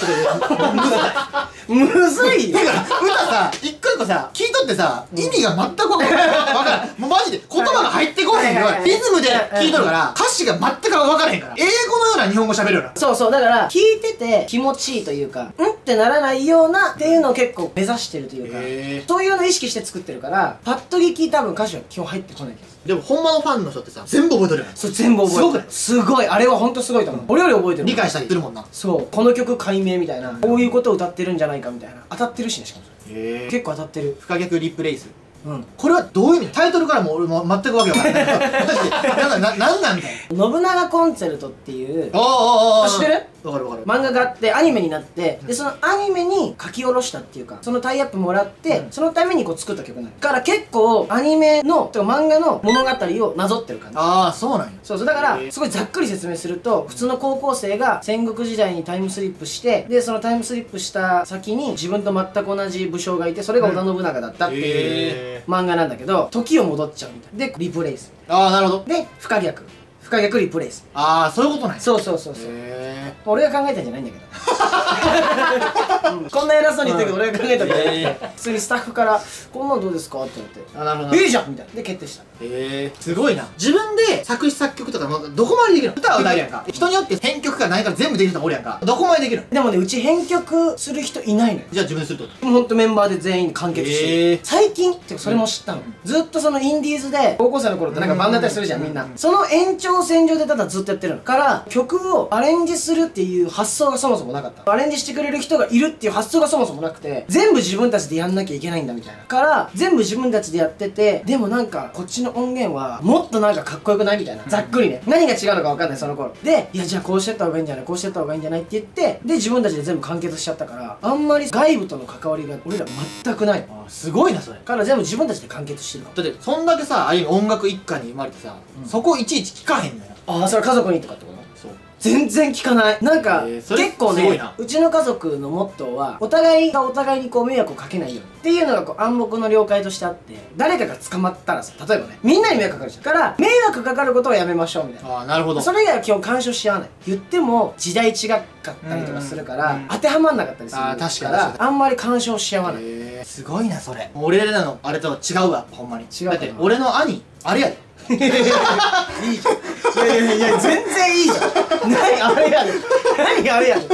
Speaker 2: むずいよ。
Speaker 1: だから歌さ、一個一個さ、聞いとってさ、意味が全く分からん。分からん。もうマジで言葉が入ってこへんよ。リズムで聞いとるから、歌詞が全く分からへんから。英語のような日本語喋るような。
Speaker 2: そうそう、だから聞いてて気持ちいいというか、うんってならないようなっていうのを結構目指してるというか、
Speaker 1: へー。
Speaker 2: そういうのを意識して作ってるから、パッと聞き多分歌詞は基本入ってこないけど、
Speaker 1: でもほんまのファンの人ってさ、全部覚えとるよな。
Speaker 2: それ全部覚えてる。
Speaker 1: すごくない？
Speaker 2: すごい、あれは本当すごいと思う。俺より覚えてる。
Speaker 1: 理解したりするもんな。
Speaker 2: そう、この曲解明みたいな、こういうことを歌ってるんじゃないかみたいな。当たってるしね、しかもそれ
Speaker 1: へえ。
Speaker 2: 結構当たってる。
Speaker 1: 不可逆リプレイス。
Speaker 2: うん。
Speaker 1: これはどういう意味？タイトルからも俺も全くわけわからない。マジでなんかな、なんなんみたいな。
Speaker 2: 信長コンチェルトっていう
Speaker 1: おーおーおーおー。
Speaker 2: あ知ってる？
Speaker 1: わかるわかる。
Speaker 2: 漫画があってアニメになって、でそのアニメに書き下ろしたっていうか、そのタイアップもらって、
Speaker 1: うん
Speaker 2: そのためにこう作った曲なの。だから結構アニメのとか漫画の物語をなぞってる感じ。
Speaker 1: ああ、そうなんや。
Speaker 2: そうそう、だから
Speaker 1: へー
Speaker 2: すごいざっくり説明すると、普通の高校生が戦国時代にタイムスリップして、でそのタイムスリップした先に自分と全く同じ武将がいて、それが織田信長だったっていう
Speaker 1: へ
Speaker 2: 漫画なんだけど、時を戻っちゃうみたいでリプレイス
Speaker 1: ああ、なるほど。
Speaker 2: で不可逆不可逆リプレイス。
Speaker 1: ああ、そういうことなんや。
Speaker 2: そうそうそうそう、
Speaker 1: へ
Speaker 2: 俺が考えたんじゃないんだけど、うんこんな偉そうに言ってるけど俺が考えたんじゃない、
Speaker 1: へ
Speaker 2: 普通にスタッフから「こんなんどうですか?」って言って
Speaker 1: ー。あ、なるほど。
Speaker 2: 「いいじゃん!」みたいなで決定した。
Speaker 1: へえ、すごいな。自分で作詞作曲とかもどこまでできるの？歌は歌うやんか。人によって編曲から何から全部できる人もおるやんか。どこまでできるの？
Speaker 2: でもね、うち編曲する人いないのよ。
Speaker 1: じゃあ自分でするってこと？
Speaker 2: もうほんとメンバーで全員完結してる、
Speaker 1: へー
Speaker 2: 最近ってかそれも知ったの、ずっとそのインディーズで高校生の頃ってなんかバンドやったりするじゃん、みんな。その延長線上でただずっとやってるのから曲をアレンジするっていう発想がそもそもなかった。アレンジしてくれる人がいるっていう発想がそもそもなくて、全部自分たちでやんなきゃいけないんだみたいなから全部自分たちでやってて、でもなんかこっちの音源はもっとなんかかっこよくないみたいな、ざっくりね、何が違うのか分かんないその頃で、いやじゃあこうしてった方がいいんじゃないこうしてった方がいいんじゃないって言って、で自分たちで全部完結しちゃったから、あんまり外部との関わりが俺ら全くない
Speaker 1: あー、すごいな、それ。
Speaker 2: から全部自分たちで完結してるか
Speaker 1: だって、そんだけさ、ある意味音楽一家に生まれてさ、
Speaker 2: うん
Speaker 1: そこいちいち聞かへんのよ。
Speaker 2: ら。ああ、それ家族にとかってこと？
Speaker 1: そう。
Speaker 2: 全然聞かない。なんか、
Speaker 1: えーそれ
Speaker 2: 結構ね
Speaker 1: すごいな、
Speaker 2: うちの家族のモットーはお互いがお互いにこう迷惑をかけないようにっていうのがこう暗黙の了解としてあって、誰かが捕まったらさ、例えばね、みんなに迷惑かかるじゃん。から迷惑かかることはやめましょうみたいな。
Speaker 1: ああ、なるほど。
Speaker 2: それ以外は基本干渉し合わない。言っても時代違かったりとかするから、
Speaker 1: うん
Speaker 2: 当てはまんなかったりする
Speaker 1: あー確かに
Speaker 2: から
Speaker 1: 確か
Speaker 2: あんまり干渉し合わない。
Speaker 1: へえ、すごいな、それ。俺らのあれとは違うわ、ほんまに。
Speaker 2: 違うかな
Speaker 1: だって、俺の兄、あれやで。
Speaker 2: いいじゃん。いやいやいや、全然いいじゃん。何あれやねん。何あれやね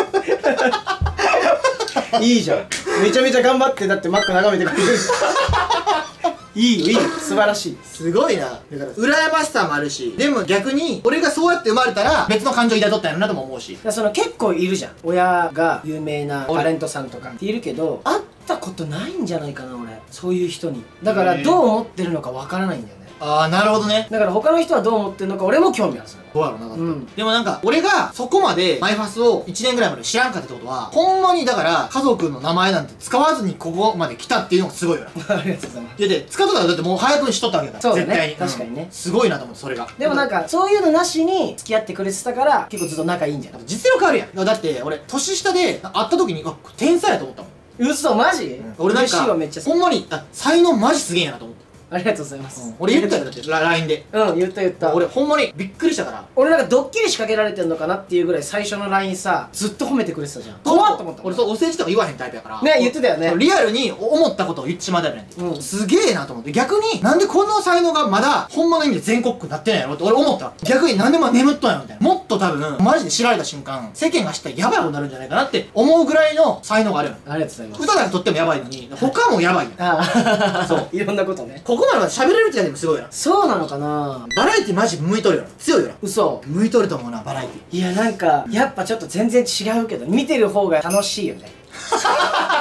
Speaker 2: ん。いいじゃん。めちゃめちゃ頑張って、だってマック眺めてくれるし。いいよ、いいよ。素晴らしい。
Speaker 1: すごいな。だから、羨ましさもあるし、でも逆に、俺がそうやって生まれたら、別の感情抱いとったんやろなとも思うし。
Speaker 2: だからその結構いるじゃん。親が有名なタレントさんとかっているけど、会ったことないんじゃないかな、俺。そういう人に。だから、
Speaker 1: へー
Speaker 2: どう思ってるのかわからないんだよね。
Speaker 1: ああ、なるほどね。
Speaker 2: だから他の人はどう思ってるのか俺も興味ある、それ。
Speaker 1: どうやろうなかった、
Speaker 2: うん
Speaker 1: でもなんか俺がそこまでマイファスをいちねんぐらいまで知らんかったってことは、ほんまにだから家族の名前なんて使わずにここまで来たっていうのがすごいよな。
Speaker 2: ありがとうございます。
Speaker 1: いやで使っとったらだってもう早くにしとったわけだから、
Speaker 2: そうだね
Speaker 1: 絶対に
Speaker 2: 確かにね
Speaker 1: うんすごいなと思って、それが。
Speaker 2: でもなんかそういうのなしに付き合ってくれてたから結構ずっと仲いいんじゃない？
Speaker 1: 実力あるやん。だって俺年下で会った時にあ天才やと思ったもん。
Speaker 2: 嘘マジ？
Speaker 1: 俺なん
Speaker 2: 嬉しいわ、
Speaker 1: か
Speaker 2: めっちゃ。
Speaker 1: ほんまにあ才能マジすげえやなと思った、
Speaker 2: ありがとうございます。
Speaker 1: 俺言ったよだってラ ライン で。
Speaker 2: うん、言った言った。
Speaker 1: 俺ほんまにびっくりしたから。
Speaker 2: 俺なんかドッキリ仕掛けられてんのかなっていうぐらい最初の ライン さ、ずっと褒めてくれてたじゃん。怖っと思った。
Speaker 1: 俺そうお世辞とか言わへんタイプやから
Speaker 2: ね、言ってたよね。
Speaker 1: リアルに思ったことを言ってしまうタイプやねん、
Speaker 2: うん
Speaker 1: すげえなと思って、逆になんでこの才能がまだほんまの意味で全国区になってないやろって俺思った。逆になんでま眠っとんやろみたいな。もっと多分マジで知られた瞬間世間が知ったらやばいことになるんじゃないかなって思うぐらいの才能があるよ。
Speaker 2: ありがとうございます。
Speaker 1: 歌だけとってもやばいのに他もやばいよ。
Speaker 2: ああ、
Speaker 1: そう
Speaker 2: いろんなことね。
Speaker 1: ここまで喋れるってだけでもすごいよな。
Speaker 2: そうなのかな。
Speaker 1: バラエティマジ向いとるよな。強いよな。
Speaker 2: 嘘。
Speaker 1: 向いとると思うな、バラエティ。
Speaker 2: いやなんかやっぱちょっと全然違うけど見てる方が楽しいよね。あ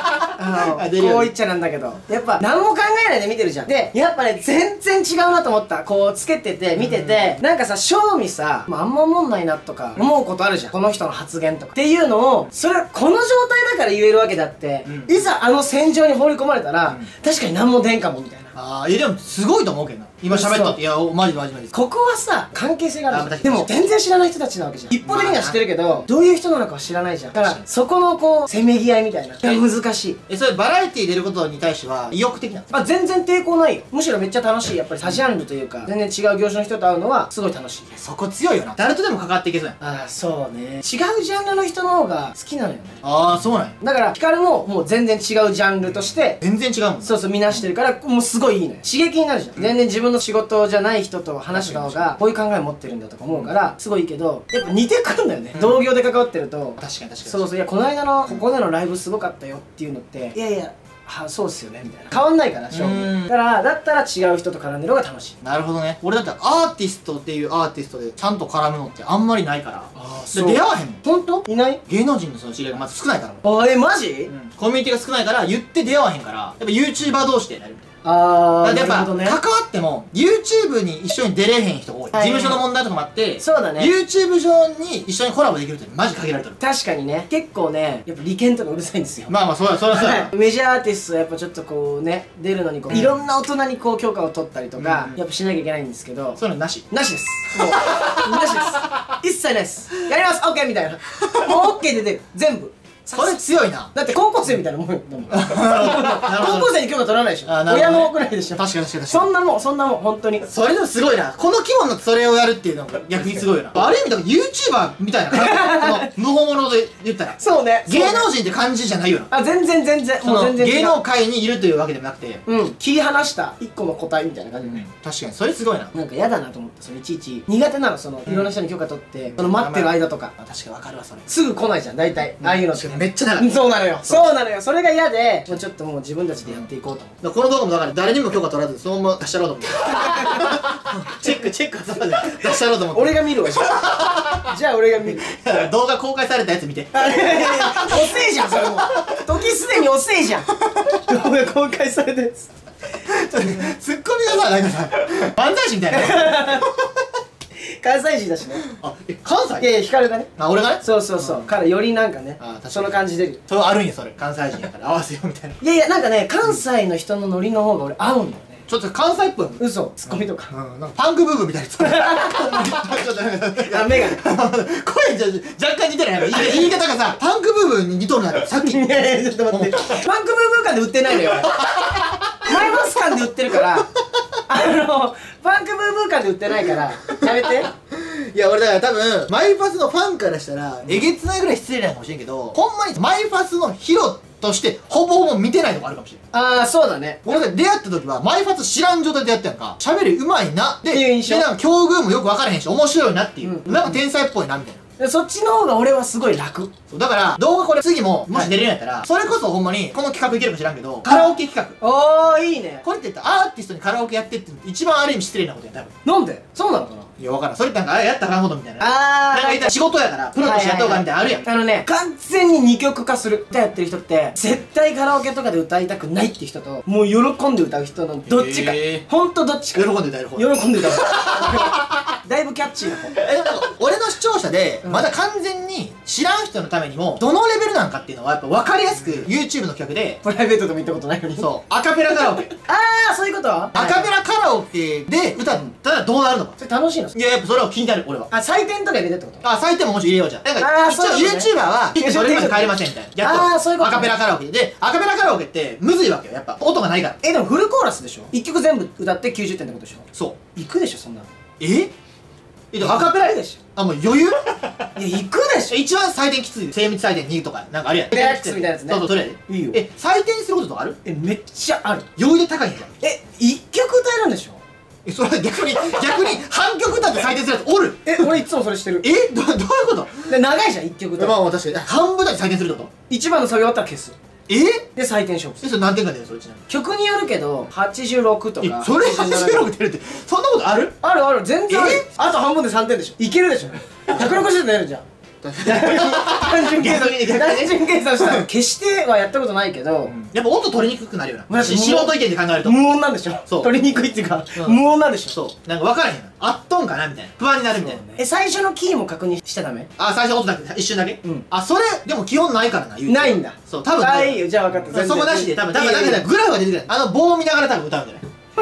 Speaker 2: あの
Speaker 1: 出るよね
Speaker 2: こう言っちゃなんだけどやっぱ何も考えないで見てるじゃん。でやっぱね全然違うなと思った。こうつけてて見てて、なんかさ正味さ、まあ、あんま思んないなとか思うことあるじゃん、この人の発言とかっていうのを、それはこの状態だから言えるわけだって、
Speaker 1: うん、
Speaker 2: いざあの戦場に放り込まれたら、うん、確かに何も出んかもみたいな。
Speaker 1: ああ、いやでもすごいと思うけどな、今喋ったって。いやマジでマジでマジで
Speaker 2: ここはさ関係性があるじゃん。でも全然知らない人たちなわけじゃん。一方的には知ってるけどどういう人なのかは知らないじゃん。だからそこのこうせめぎ合いみたいな難しい。
Speaker 1: え、それバラエティー出ることに対しては意欲的なんですか？
Speaker 2: あ、全然抵抗ないよ。むしろめっちゃ楽しい。やっぱり多ジャンルというか全然違う業種の人と会うのはすごい楽しい。
Speaker 1: そこ強いよな、誰とでも関わっていけそうやん。
Speaker 2: ああそうね、違うジャンルの人の方が好きなのよね。
Speaker 1: ああそうなんや。
Speaker 2: だからヒカルももう全然違うジャンルとして
Speaker 1: 全然違うもん。
Speaker 2: そうそう見なしてるからもうすごいいいのよ。刺激になるじゃん、うん、全然自分の仕事じゃない人と話した方がこういう考え持ってるんだとか思うからすごいいいけど、やっぱ似てくるんだよね、うん、同業で関わってると。
Speaker 1: 確かに確かに。
Speaker 2: そうそう、いやこの間のここでのライブすごかったよっていうのって、いやいやはそうっすよねみたいな、変わんないから正味。だからだったら違う人と絡んでるのが楽しい。
Speaker 1: なるほどね。俺だったらアーティストっていうアーティストでちゃんと絡むのってあんまりないから。
Speaker 2: あ
Speaker 1: で出会わへんもん。
Speaker 2: ほんといない？
Speaker 1: 芸能人のその知り合いがまず少ないから。
Speaker 2: あえマジ？
Speaker 1: うん、コミュニティが少ないから言って出会わへんから、やっぱ YouTuber 同士でなるみたいな。
Speaker 2: あー、
Speaker 1: やっぱ、
Speaker 2: なるほどね、
Speaker 1: 関わっても YouTube に一緒に出れへん人が多い。事務所の問題とかもあって、
Speaker 2: そうだね、
Speaker 1: YouTube 上に一緒にコラボできるってマジ限られてる。
Speaker 2: 確かにね、結構ねやっぱ利権とかうるさいんですよ。
Speaker 1: まあまあそうやそうやそうや
Speaker 2: メジャーアーティストはやっぱちょっとこうね出るのにこう、うん、いろんな大人にこう許可を取ったりとか、うん、やっぱしなきゃいけないんですけど、
Speaker 1: そういうのなし
Speaker 2: なしです。もうなしです一切ないです。やります OK みたいな、もう OK で出る全部。
Speaker 1: それ強いな。
Speaker 2: だって高校生みたいなもんよ。高校生に許可取らないでしょ。親のくらいでしょ。
Speaker 1: 確かに確かに。
Speaker 2: そんなもんそんなもん本当に。
Speaker 1: それでもすごいな。この規模のそれをやるっていうのが逆にすごいな。ある意味だから YouTuber みたいな感じ。無法者で言ったら。
Speaker 2: そうね。
Speaker 1: 芸能人って感じじゃないよな。
Speaker 2: あ全然全然もう全然
Speaker 1: 芸能界にいるというわけでもなくて、
Speaker 2: うん切り離した一個の個体みたいな感じで。
Speaker 1: 確かにそれすごいな。
Speaker 2: なんか嫌だなと思って、そのいちいち苦手なの、そのいろんな人に許可取ってその待ってる間とか。
Speaker 1: 確かにわかるわそれ。
Speaker 2: すぐ来ないじゃん大体ああいうのって。
Speaker 1: めっちゃ長い。
Speaker 2: そうなのよそうなのよ。それが嫌でもうちょっともう自分たちでやっていこうと思う。
Speaker 1: この動画もだから誰にも許可取らずそのまま出しちゃろうと思ってチェックチェック挟まで出しちゃろうと思って。
Speaker 2: 俺が見るわじゃあじゃあ俺が見る
Speaker 1: 動画公開されたやつ見て。
Speaker 2: 遅えじゃんそれも時すでに遅えじゃん動画公開されたやつ
Speaker 1: ツッコミがさなんかさ漫才師みたいな
Speaker 2: 関西人だしね。
Speaker 1: あえ関西？
Speaker 2: いやいやヒカルがね。
Speaker 1: あ俺がね。
Speaker 2: そうそうそうからよりなんかねその感じ出る。
Speaker 1: それあるんやそれ関西人やから合わせようみたいな。
Speaker 2: いやいやなんかね関西の人のノリの方が俺合うんだよね。
Speaker 1: ちょっと関西っぽい。
Speaker 2: 嘘ツッコミとか
Speaker 1: うんなんかパンクブーブーみたいにツッコミ。ちょっと
Speaker 2: あメガネ
Speaker 1: 声じゃ若干似てない。言い方がさパンクブーブーに似とるなってさっき。
Speaker 2: いやいやちょっと待ってパンクブーブー感で売ってないのよマイバス感で売ってるからあのパンクブーブー感で売ってないからやめて。
Speaker 1: いや俺だから多分マイファスのファンからしたらえげつないぐらい失礼なのかもしれんけど、ほんまにマイファスのヒロとしてほぼほぼ見てないとこあるかもしれない。
Speaker 2: ああそうだね。
Speaker 1: 俺が出会った時はマイファス知らん状態でやったやんか。喋りうまいなで、
Speaker 2: っていう印象
Speaker 1: でなんか境遇もよく分からへんし面白いなっていう、うん、なんか天才っぽいなみたいな。
Speaker 2: そっちの方が俺はすごい楽。
Speaker 1: だから動画これ次ももし出れるんやったら、はい、それこそほんまにこの企画いけるか知らんけどカラオケ企画。
Speaker 2: おーいいね。
Speaker 1: これって言ったらアーティストにカラオケやってって一番ある意味失礼なことや多分。
Speaker 2: なんでそうなのかな。
Speaker 1: いや分からん。それってなんかあれやったらあかんことみたいな。
Speaker 2: あー
Speaker 1: なんか言ったら仕事やからプロとしてやった方がみたいなあるやん。
Speaker 2: あのね完全に二極化する。歌やってる人って絶対カラオケとかで歌いたくないって人ともう喜んで歌う人のどっちか。ほんとどっちか。
Speaker 1: 喜んで歌える方。
Speaker 2: 喜んで歌うだいぶキャッチーな方。
Speaker 1: え俺の視聴者でまだ完全に知らん人のためにもどのレベルなんかっていうのはやっぱ分かりやすく YouTube の企画で
Speaker 2: プライベートでも行ったことないのに。
Speaker 1: そうアカペラカラオケ。
Speaker 2: ああそういうこと。
Speaker 1: アカペラカラオケで歌ったらどうなるのか。
Speaker 2: それ楽しいの。
Speaker 1: いややっぱそれは気になる俺は。
Speaker 2: あ採点とか入れてってこと。
Speaker 1: あ採点ももし入れようじゃん。なんか一応 YouTuber はそれまで帰れませんみたいなやっと。
Speaker 2: ああそういうこと。
Speaker 1: アカペラカラオケでアカペラカラオケってむずいわけよやっぱ音がないから。
Speaker 2: えでもフルコーラスでしょ。一曲全部歌ってきゅうじゅってんってことでしょ。
Speaker 1: そう
Speaker 2: 行くでしょそんなの。
Speaker 1: ええ
Speaker 2: アカペラでしょ。
Speaker 1: あもう余裕。いや
Speaker 2: 行くでしょ。
Speaker 1: 一番採点きつい精密採点にとかなんかあるやん。
Speaker 2: デラックスみたいなやつね。
Speaker 1: そうそうそれ
Speaker 2: いいよ。
Speaker 1: え採点することとかある。
Speaker 2: えめっちゃある。
Speaker 1: 余裕で高いんじゃん。
Speaker 2: え一曲歌えるんでしょ。
Speaker 1: えそれ逆に逆に半曲歌って採点するやつおる。
Speaker 2: え俺いつもそれしてる。
Speaker 1: えどどういうこと。
Speaker 2: で長いじゃん一曲歌う。
Speaker 1: まあまあ確かに半分だけ採点するってこと。
Speaker 2: 一番のサビ終わったら消す。
Speaker 1: え
Speaker 2: で採点勝負する。
Speaker 1: えそれ何点か出るのそれちなみに。
Speaker 2: 曲によるけどはちじゅうろくとか。
Speaker 1: えそれはちじゅうろく出るってそんなことある。
Speaker 2: あるある全然ある。
Speaker 1: え
Speaker 2: あと半分でさんてんでしょ。いけるでしょ。ひゃくろくじゅうてん出るじゃん。 単純計算単純計算したら決してはやったことないけど、
Speaker 1: やっぱ音取りにくくなるよな。
Speaker 2: まあ
Speaker 1: 素人意見で考えると
Speaker 2: 無音なんでしょ。
Speaker 1: そう
Speaker 2: 取りにくいっていうか、
Speaker 1: うん
Speaker 2: 無音なんでしょ。
Speaker 1: そうなんか分からへんあっとんかなみたいな不安になるみたいな。
Speaker 2: え、最初のキーも確認しちゃダメ？
Speaker 1: あ、最初音だけ一瞬だけ。
Speaker 2: うん
Speaker 1: あ、それでも基本ないからな。言うて
Speaker 2: ないんだ。
Speaker 1: そう、多分
Speaker 2: あ、いいよ、じゃあ分かった。
Speaker 1: そこなしで多分多分だけどグラフが出てくる。あの棒を見ながら多分歌うんじゃない？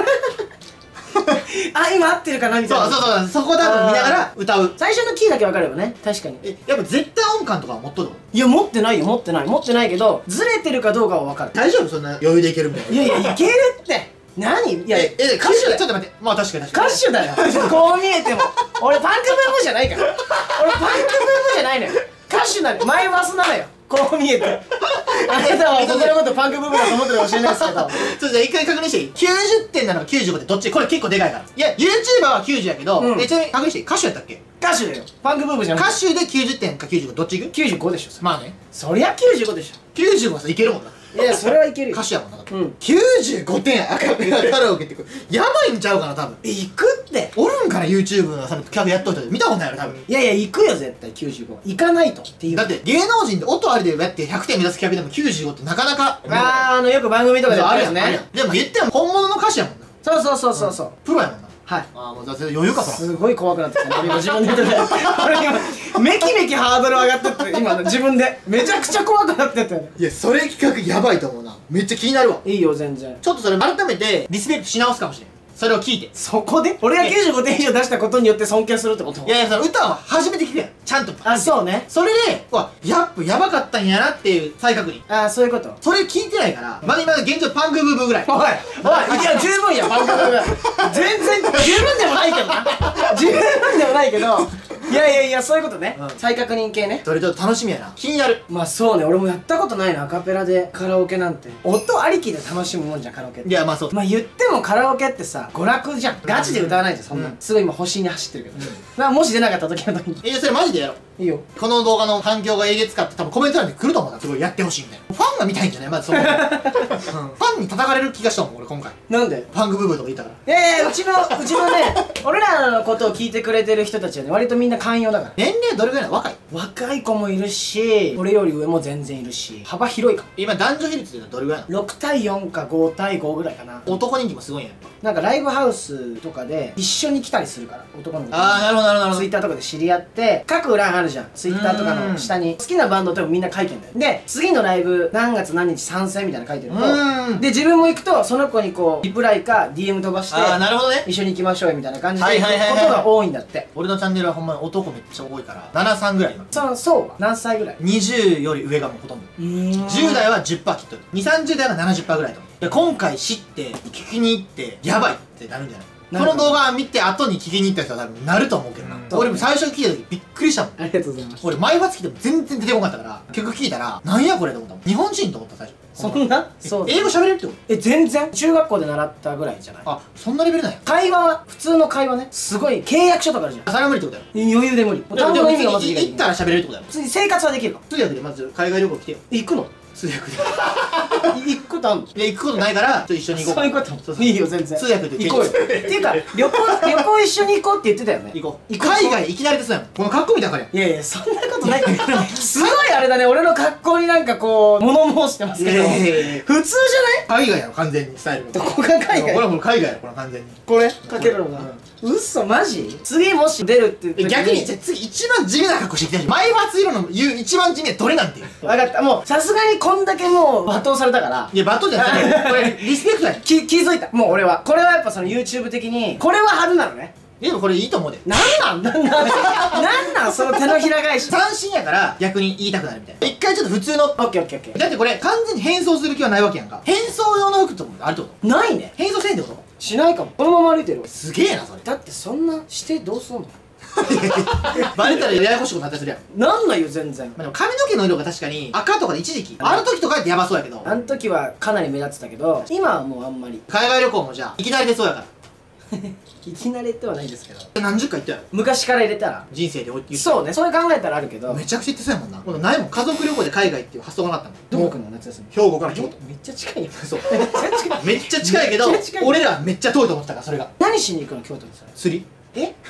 Speaker 2: あ、今合ってるかなみたいな。
Speaker 1: そうそうそう、そこ多分見ながら歌う。
Speaker 2: 最初のキーだけ分かればね、確かに。
Speaker 1: え、やっぱ絶対音感とかは持っとるの？
Speaker 2: いや、持ってないよ、持ってない。持ってないけど、ずれてるかどうかは分かる。
Speaker 1: 大丈夫？そんな余裕でいけるみたいな。
Speaker 2: いやいや、いけるって。何？いや、
Speaker 1: え、え、歌手だ。ちょっと待って。まあ確かに確かに。
Speaker 2: 歌手だよ。こう見えても。俺パンクブームじゃないから。俺パンクブームじゃないのよ。歌手なのよ。マイバスなのよ。こう見えて。あなたは僕のことパンクブームだと思ってるかもしれないですけど。
Speaker 1: ちょっとじゃあ一回確認していい？ きゅうじゅってんなのかきゅうじゅうごってどっち？これ結構でかいから。いや、YouTuber はきゅうじゅうやけど、
Speaker 2: うん
Speaker 1: え、ちなみに確認していい？歌手やったっけ？
Speaker 2: 歌手だよ。パンクブームじゃなくて。
Speaker 1: 歌手できゅうじゅってんかきゅうじゅうごどっちいく？
Speaker 2: きゅうじゅうごでしょ。
Speaker 1: まあね。
Speaker 2: そりゃきゅうじゅうごでしょ。
Speaker 1: きゅうじゅうごさ、いけるもんな。
Speaker 2: いや、それはいけるよ。
Speaker 1: 歌手やもんな。
Speaker 2: うん。
Speaker 1: きゅうじゅうごてんアカペラカラオケってこれやばいんちゃうかな多分。
Speaker 2: え、行くって。
Speaker 1: おるんかな YouTube のその企画やっといて見たことないやろ多分。
Speaker 2: いやいや、行くよ、絶対きゅうじゅうご。行かないとっていう。
Speaker 1: だって芸能人で音ありでやってひゃくてん目指す企画でもきゅうじゅうごってなかなか。
Speaker 2: あー、あの、よく番組とかでやってるやつ
Speaker 1: あるやんあるや
Speaker 2: ね。
Speaker 1: んでも言っても本物の歌手やもんな。
Speaker 2: そうそうそうそうそう。
Speaker 1: プロやもんな。
Speaker 2: はい。
Speaker 1: ああ、もう全然余裕かそら。
Speaker 2: すごい怖くなってきたね。俺今自分で言ってて。俺今、めきめきハードル上がってって、今自分で。めちゃくちゃ怖くなってって。
Speaker 1: いや、それ企画やばいと思うな。めっちゃ気になるわ。
Speaker 2: いいよ、全然。
Speaker 1: ちょっとそれ改めてリスペクトし直すかもしれん。それを聞いて。
Speaker 2: そこで俺がきゅうじゅうごてん以上出したことによって尊敬するってこと？
Speaker 1: いやいや、その歌は初めて聞くやん。ちゃんと。
Speaker 2: あ、そうね。
Speaker 1: それで、うわ、やっぱやばかったんやなっていう再確認。
Speaker 2: あ、そういうこと。
Speaker 1: それ聞いてないから、まだ今現状パンクブーブーぐらい。
Speaker 2: おい、おい、いや、十分や、パンクブーム。全然、十分でもないけどな。十分でもないけど、いやいやいや、そういうことね。
Speaker 1: うん
Speaker 2: 再確認系ね。
Speaker 1: それちょっと楽しみやな。気になる。
Speaker 2: まあそうね、俺もやったことないな、アカペラでカラオケなんて。音ありきで楽しむもんじゃん、カラオケって。
Speaker 1: いや、まあそう。
Speaker 2: まあ言ってもカラオケってさ、娯楽じゃん。ガチで歌わないじゃん、そんな。
Speaker 1: うん
Speaker 2: すごい今星に走ってるけど。まあもし出なかった時の時に。
Speaker 1: え、じゃあそれマジでやろう。
Speaker 2: いいよ。
Speaker 1: この動画の反響がえげつかって多分コメント欄に来ると思うな。すごいやってほしいみたいな。ファンが見たいんじゃないまずその、うん、ファンに叩かれる気がしたもん、俺今回。
Speaker 2: なんで？
Speaker 1: パンクブーブーとか言ったから。
Speaker 2: いやいや、うちの、うちのね、俺らのことを聞いてくれてる人たちはね、割とみんな寛容だから。
Speaker 1: 年齢どれぐらいなの？若い？
Speaker 2: 若い子もいるし、俺より上も全然いるし、幅広いかも。
Speaker 1: 今男女比率でいうのはどれぐらいなの？
Speaker 2: ろくたいよんかごたいごぐらいかな。
Speaker 1: 男人気もすごいんやっぱ。
Speaker 2: なんかライブハウスとかで一緒に来たりするから、男の子。
Speaker 1: あー、なるほどなるほどなるほど。
Speaker 2: ツイッターとかで知り合って各欄あるじゃん。ツイッターとかの下に好きなバンド多分みんな書いてんだよ。で次のライブ何月何日参戦みたいなの書いてると、
Speaker 1: うん
Speaker 2: で自分も行くとその子にこうリプライか ディーエム 飛ばして
Speaker 1: あー、なるほどね。
Speaker 2: 一緒に行きましょうよみたいな感じで
Speaker 1: はい
Speaker 2: 行く
Speaker 1: はいはいはい
Speaker 2: ことが多いんだって。
Speaker 1: 俺のチャンネルはほんまに男めっちゃ多いからななさんぐらい今。
Speaker 2: そのそうは何歳ぐらい？
Speaker 1: にじゅうより上がもうほとんど。
Speaker 2: うーん
Speaker 1: じゅう代は じゅっパーセント 切っとる。にじゅう、さんじゅう代は ななじゅっパーセント ぐらいと思う。で今回知って聞きに行ってやばいってなるんじゃない？この動画見て後に聞きに行った人は多分なると思うけどな。俺も最初聞いた時びっくりしたもん。
Speaker 2: ありがとうございます。
Speaker 1: 俺前はつきでも全然出てこなかったから曲聞いたらなんやこれと思ったもん。日本人と思った最初。
Speaker 2: そんなそう
Speaker 1: 英語喋れるってこと？
Speaker 2: え全然中学校で習ったぐらいじゃない？
Speaker 1: あ、そんなレベルなんや。
Speaker 2: 会話は普通の会話ね。すごい契約書とかあるじゃん。
Speaker 1: それは無理ってことやろ。
Speaker 2: 余裕で無理。単語の意味がまず理解できない。
Speaker 1: 行ったら喋れるってことやろ。
Speaker 2: 普通に生活はできるか。
Speaker 1: 通訳でまず海外旅行来てよ。
Speaker 2: 行くの？
Speaker 1: 通訳で。
Speaker 2: 行くことあんの？
Speaker 1: いや、行くことないからちょっと一緒に行こう。
Speaker 2: そういうこと
Speaker 1: そうそう
Speaker 2: いいよ全然。
Speaker 1: 通訳で
Speaker 2: 行こうよ。っていうか旅行旅行一緒に行こうって言ってたよね。
Speaker 1: 行こう。
Speaker 2: 行こう
Speaker 1: 海外いきなりですやん。この格好見たからやん。
Speaker 2: いやいやそんなことないすごいあれだね。俺の格好になんかこう物申してますけど、
Speaker 1: いやいやいや
Speaker 2: 普通じゃない？
Speaker 1: 海外やろ完全にスタイル
Speaker 2: どこが海外？
Speaker 1: これはもう海外やろこれ完全に。
Speaker 2: これかけるのが嘘マジ？次もし出るって言って
Speaker 1: 逆にじゃあ次一番地味な格好してきたし前髪色の言う一番地味などれなんていう
Speaker 2: 分かった。もうさすがにこんだけもう罵倒されたから
Speaker 1: いやバットじゃなくてこれリスペクトやん。
Speaker 2: 気気づいた。もう俺はこれはやっぱその YouTube 的にこれは派手なのね。
Speaker 1: でもこれいいと思うで。
Speaker 2: なんなんなんなんなんなんその手のひら返し。
Speaker 1: 斬新やから逆に言いたくなるみたいな。一回ちょっと普通の
Speaker 2: オッケーオッケーオッケ
Speaker 1: だってこれ完全に変装する気はないわけやんか。変装用の服とかあるってこ
Speaker 2: ー。ないね。
Speaker 1: と？変装せんってこと？
Speaker 2: しないかも。このまま歩いてるわ。
Speaker 1: すげえなそれ。
Speaker 2: だってそんなしてどうすんの？
Speaker 1: バレたらややこしくなったりするやん。
Speaker 2: なんないよ全然。
Speaker 1: まあでも髪の毛の色が確かに赤とかで一時期あの時とかってやばそうやけど
Speaker 2: あの時はかなり目立ってたけど今はもうあんまり。
Speaker 1: 海外旅行もじゃあいきなり出そうやから
Speaker 2: いきなりではないですけど
Speaker 1: 何十回行ったやろ
Speaker 2: 昔から入れたら
Speaker 1: 人生で言って
Speaker 2: そうね。それ考えたらあるけど
Speaker 1: めちゃくちゃ言ってそうやもんな。今度ないもん家族旅行で海外っていう発想がなかったもん。
Speaker 2: どこ行くの夏休み？
Speaker 1: 兵庫から京都。
Speaker 2: めっちゃ近いよ。
Speaker 1: そう
Speaker 2: めっちゃ近い。
Speaker 1: めっちゃ近いけど
Speaker 2: めっちゃ近い
Speaker 1: 俺らめっちゃ遠いと思ってたからそれが
Speaker 2: 何しに行くの京都にそれ？
Speaker 1: 釣り。
Speaker 2: え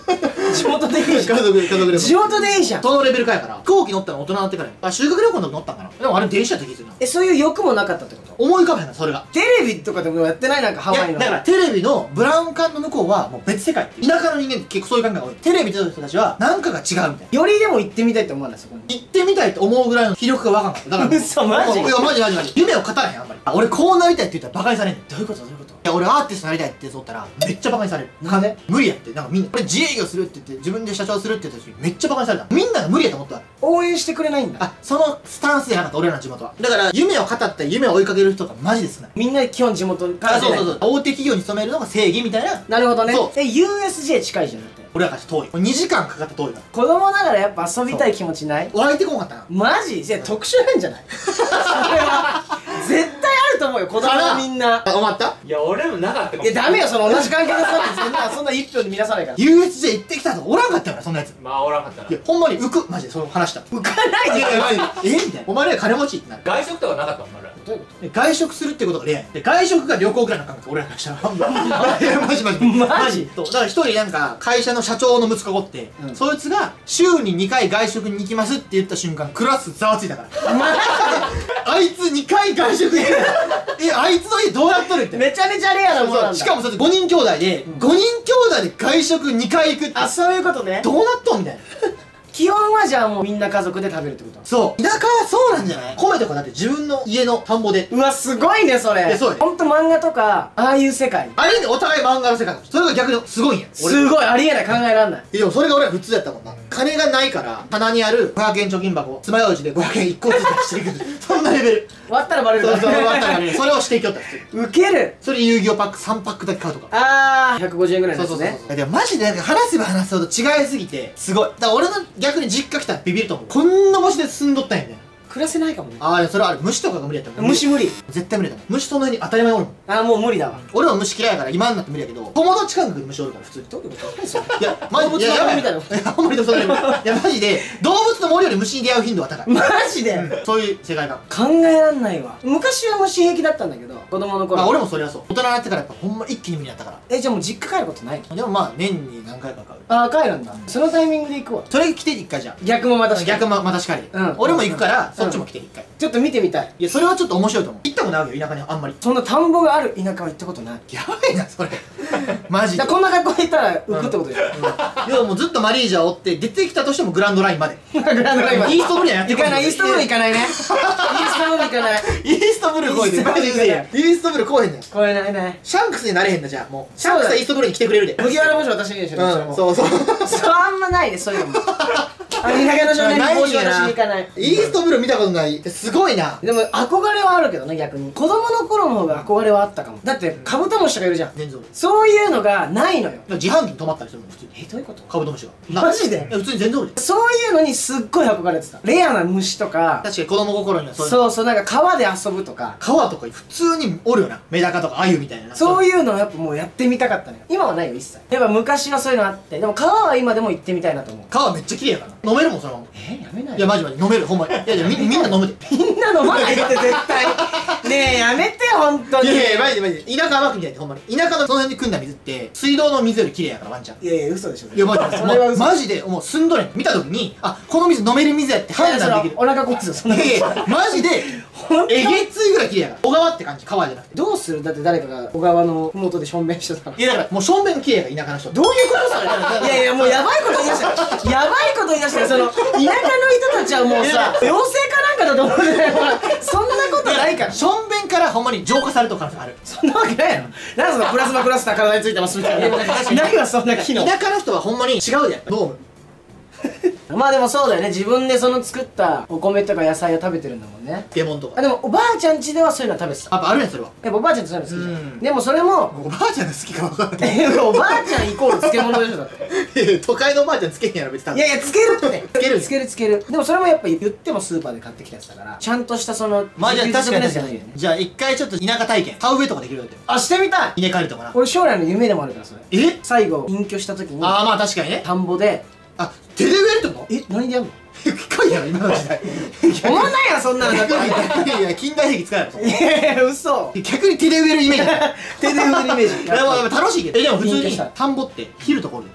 Speaker 2: 地元でいいじゃん。
Speaker 1: 家族家族旅行。
Speaker 2: 地元でいいじゃん。
Speaker 1: そのレベルかやから飛行機乗ったの大人になってからや。あ、修学旅行の時乗ったんかな。でもあれ電車やった気がするな。
Speaker 2: え、そういう欲もなかったってこと？
Speaker 1: 思い浮かべへんな、それが。
Speaker 2: テレビとかでもやってない？なんかハワイの。
Speaker 1: いやだからテレビのブラウン管の向こうはもう別世界。田舎の人間って結構そういう考えが多い。テレビ出てる人たちはなんかが違うみたいな。
Speaker 2: よりでも行ってみたいって思わない？そこに
Speaker 1: 行ってみたいと思うぐらいの気力がわかんかった。だから
Speaker 2: 嘘マジ？
Speaker 1: いやマジマジマジ。夢を語らへんあんまり。あ、俺こうなりたいって言ったらバカにされんねん。
Speaker 2: どういうこと？どういうこと？
Speaker 1: いや俺アーティストになりたいって言ったらめっちゃバカにされる。
Speaker 2: なんで？
Speaker 1: 無理やって。なんかみんな俺自営業するって言って自分で社長するって言った時にめっちゃバカにされた。みんなが無理やと思った。
Speaker 2: 応援してくれないんだ。
Speaker 1: あ、そのスタンスじゃなかった俺らの地元は。だから夢を語ったり夢を追いかける人がマジで少ない。
Speaker 2: みんな基本地元から
Speaker 1: あ、
Speaker 2: 出ない。
Speaker 1: そうそうそう。大手企業に勤めるのが正義みたいな。
Speaker 2: なるほどね。
Speaker 1: そう。
Speaker 2: え、ユーエスジェー 近いじゃんだって。
Speaker 1: 俺らからして遠い。にじかんかかって遠いから。
Speaker 2: 子供ながらやっぱ遊びたい気持ちない？
Speaker 1: 湧いてこんかったな。
Speaker 2: マジ？いや特殊なんじゃない？それは絶対あると思うよ、子供はみんな。
Speaker 1: あ、思った？
Speaker 3: いや俺もなかったかも
Speaker 2: いやダメよ、その同じ関係の人ってそんなそんな一票で見なさないから。
Speaker 1: ユーエスジェー 行ってきたとかおらんかったよな、そんなやつ。
Speaker 3: まあおらんかったない
Speaker 1: や、ほんまに浮く。マジでその話した。
Speaker 2: 浮かないでよ。
Speaker 1: えみたいな。お前らは金持ちってなる。
Speaker 3: 外食とかなかったお前ら。
Speaker 2: どういうこ
Speaker 1: で外食するってことがレアやん。で外食が旅行ぐらいの感覚俺らからしたらいやマジマジ
Speaker 2: マジ
Speaker 1: そうだから一人なんか会社の社長の息子がおって、
Speaker 2: うん
Speaker 1: そいつが週ににかい外食に行きますって言った瞬間クラスざわついたからあいつにかい外食行くえあいつの家どうやっとるって
Speaker 2: と？めちゃめちゃレアなものなんだ。
Speaker 1: しかもそれごにん兄弟でごにん兄弟で外食にかい行くって
Speaker 2: あ、そういうことね。
Speaker 1: どうなっとんみたいな
Speaker 2: 基本はじゃあもうみんな家族で食べるってこと？
Speaker 1: そう田舎はそうなんじゃない？米とかだって自分の家の田んぼで
Speaker 2: うわ、すごいねそれ。
Speaker 1: いやそうよ
Speaker 2: ほんと漫画とかああいう世界。
Speaker 1: あれでお互い漫画の世界それが逆にすごいんや俺
Speaker 2: すごいありえない、考えらんない。
Speaker 1: でもそれが俺は普通やったもんな。金がないから棚にあるごひゃくえん貯金箱爪楊枝でごひゃくえんいっこずつ出していくそんなレベル。
Speaker 2: 割ったらバレるから。
Speaker 1: そうそう終わったらねそれをしていきよった普通。
Speaker 2: ウケる。
Speaker 1: それ遊戯王パックさんパックだけ買うとか。
Speaker 2: あー、ひゃくごじゅうえんぐらいの
Speaker 1: そうそうそう
Speaker 2: やつね。
Speaker 1: でもマジでなんか話せば話すほど違いすぎてすごい。だから俺の逆に実家来たらビビると思う。こんな星で住んどったんやみたいな。
Speaker 2: 暮らせないかもね。
Speaker 1: ああそれはある。虫とかが無理やったもん。
Speaker 2: 虫無理。
Speaker 1: 絶対無理だもん。虫そんなに当たり前におるもん。
Speaker 2: あー、もう無理だわ。
Speaker 1: 俺は虫嫌いやから今になって無理やけど友達感覚で虫おるから普通に。
Speaker 2: どういうこと？何それ。
Speaker 1: いやマジ
Speaker 2: 動物
Speaker 1: いややばい
Speaker 2: の森みたいな。
Speaker 1: いやほんまにそうだよ。いやマジで動物の森より虫に出会う頻度は高い。
Speaker 2: マジで
Speaker 1: そういう世界観。
Speaker 2: 考えらんないわ。昔は虫平気だったんだけど、子供の頃。
Speaker 1: まあ俺もそれはそう。大人になってからやっぱほんま一気に無理になったから。
Speaker 2: え、じゃあもう実家帰ることないの？
Speaker 1: でもまあ年に何回か買う。
Speaker 2: あー、帰るんだ。そのタイミングで行くわ。
Speaker 1: それ来て一回じゃん。
Speaker 2: 逆もまたしかり。
Speaker 1: 逆もまたしかり。
Speaker 2: うん
Speaker 1: 俺も行くから
Speaker 2: うん
Speaker 1: そっちも来て一回。
Speaker 2: ちょっと見てみたい。
Speaker 1: いやそれはちょっと面白いと思う。行ったことないわけよ田舎にあんまり。
Speaker 2: そんな田んぼがある田舎は行ったことない。
Speaker 1: やばいなそれ。マジで。
Speaker 2: だからこんな格好で行ったら浮くってことでしょ。
Speaker 1: いやもうずっとマリージャーを追って出てきたとしてもグランドラインまで。
Speaker 2: グランドラインまで
Speaker 1: イーストブルーやって
Speaker 2: 行かない、イーストブルー行かないね。イーストブルー行かない。
Speaker 1: イーストブルー来いで。
Speaker 2: イーストブルー
Speaker 1: マジでや。イーストブルー来おへんねん。
Speaker 2: これないね。
Speaker 1: シャンクスになれへんだじゃあもう。シャンクスはイーストブルーに来てくれるで。
Speaker 2: 麦わら帽子私にでしょ。
Speaker 1: うん、そうそう。
Speaker 2: そうあんまないね、そういうのも。あの田舎の少年に帽子私に行かない。
Speaker 1: イーストブルー見たことない。すごいな。
Speaker 2: でも憧れはあるけどね、逆に。子供の頃の方が憧れはあったかも。だってカブトムシとかいるじゃん。
Speaker 1: 全然
Speaker 2: そういうのがないのよ。
Speaker 1: 自販機に止まったりするもん普通に。
Speaker 2: え、どういうこと？
Speaker 1: カブトムシが。
Speaker 2: マジで？
Speaker 1: いや普通に全然おるで。
Speaker 2: そういうのにすっごい憧れてた。レアな虫とか。
Speaker 1: 確かに子供心にはそういう。
Speaker 2: そうそう、なんか川で遊ぶとか。
Speaker 1: 川とか普通におるよな。メダカとかアユみたいな。
Speaker 2: そういうのをやっぱもうやってみたかったのよ。今はないよ、一切。やっぱ昔はそういうのあって。でも川は今でも行ってみたいなと思う。
Speaker 1: 川めっちゃ綺麗やからな。飲めるもんそのまま。
Speaker 2: え、やめない
Speaker 1: いやマジマジ飲めるほんまに。いやいやみみんな飲むで。
Speaker 2: みんな飲まないって絶対。ねえ、やめてよ、ほんとに。
Speaker 1: いやいやマジでマジで田舎甘くみたいでほんまに。田舎のその辺で汲んだ水って水道の水より綺麗やからワンちゃん。
Speaker 2: いやいや、嘘でしょ。
Speaker 1: いやマジで
Speaker 2: それは嘘。
Speaker 1: マジでもう住んどれん見た時にあこの水飲める水やって判断できる。
Speaker 2: お腹壊すよ、そんな。
Speaker 1: いやいやマジで
Speaker 2: ほんと
Speaker 1: えげついぐらい綺麗やから。小川って感じ川じゃなくて。
Speaker 2: どうする？だって誰かが小川の麓でしょんべんしてたら。
Speaker 1: いやだからもう正面が綺麗やから田舎の人。
Speaker 2: どういうことそれ？いやいや、もうやばいこと言い出したよ。やばいこと言い出したよ。その、田舎の人たちはもうさ、妖精かなんかだと思うんだよ。ほらそんなことないから。
Speaker 1: 正面からほんまに浄化される可能性ある。
Speaker 2: そんなわけないやろ。なんそのプラズマクラスター体についてますみたいな。ないわ、そんな機能。
Speaker 1: 田舎の人はほんまに違うでドーム。
Speaker 2: まあでもそうだよね。自分でその作ったお米とか野菜を食べてるんだもんね。
Speaker 1: レモンとか
Speaker 2: あ、でもおばあちゃん家ではそういうの食べてた。
Speaker 1: やっぱあるやんそれは。
Speaker 2: やっぱおばあちゃんってそういうの好きじゃ
Speaker 1: うん
Speaker 2: ん。でもそれも、
Speaker 1: おばあちゃんが好きか分からない。
Speaker 2: えおばあちゃんイコール漬物でしょ、だって。
Speaker 1: 都会のおばあちゃんつけへんやろ別に多分。
Speaker 2: いやいや、つけるって
Speaker 1: つける
Speaker 2: つけるつける。でもそれもやっぱ言ってもスーパーで買ってきたやつだからちゃんとしたその
Speaker 1: まあじゃあ確かに確かに
Speaker 2: 自給自足のやつじゃないよね。
Speaker 1: じゃあ一回ちょっと田舎体験田植えとかできるよって。
Speaker 2: あ、してみたい。
Speaker 1: 稲刈りとかな。
Speaker 2: 俺将来の夢でもあるから、それ。
Speaker 1: え
Speaker 2: 最後隠居した時に
Speaker 1: ああまあ確かにね。
Speaker 2: 田んぼで、
Speaker 1: あ手で植えるってこと？
Speaker 2: え、何でやんの？
Speaker 1: 機械やろ今の時代。
Speaker 2: 思わないやん、そんなの。だって
Speaker 1: いやいや近代兵器使える。
Speaker 2: いやいや、嘘。
Speaker 1: 逆に手で植えるイメージ。
Speaker 2: 手で植えるイメージ。
Speaker 1: いやまあでも楽しいけど。えでも普通に
Speaker 2: 隠居した
Speaker 1: 田んぼって昼とかおるよ。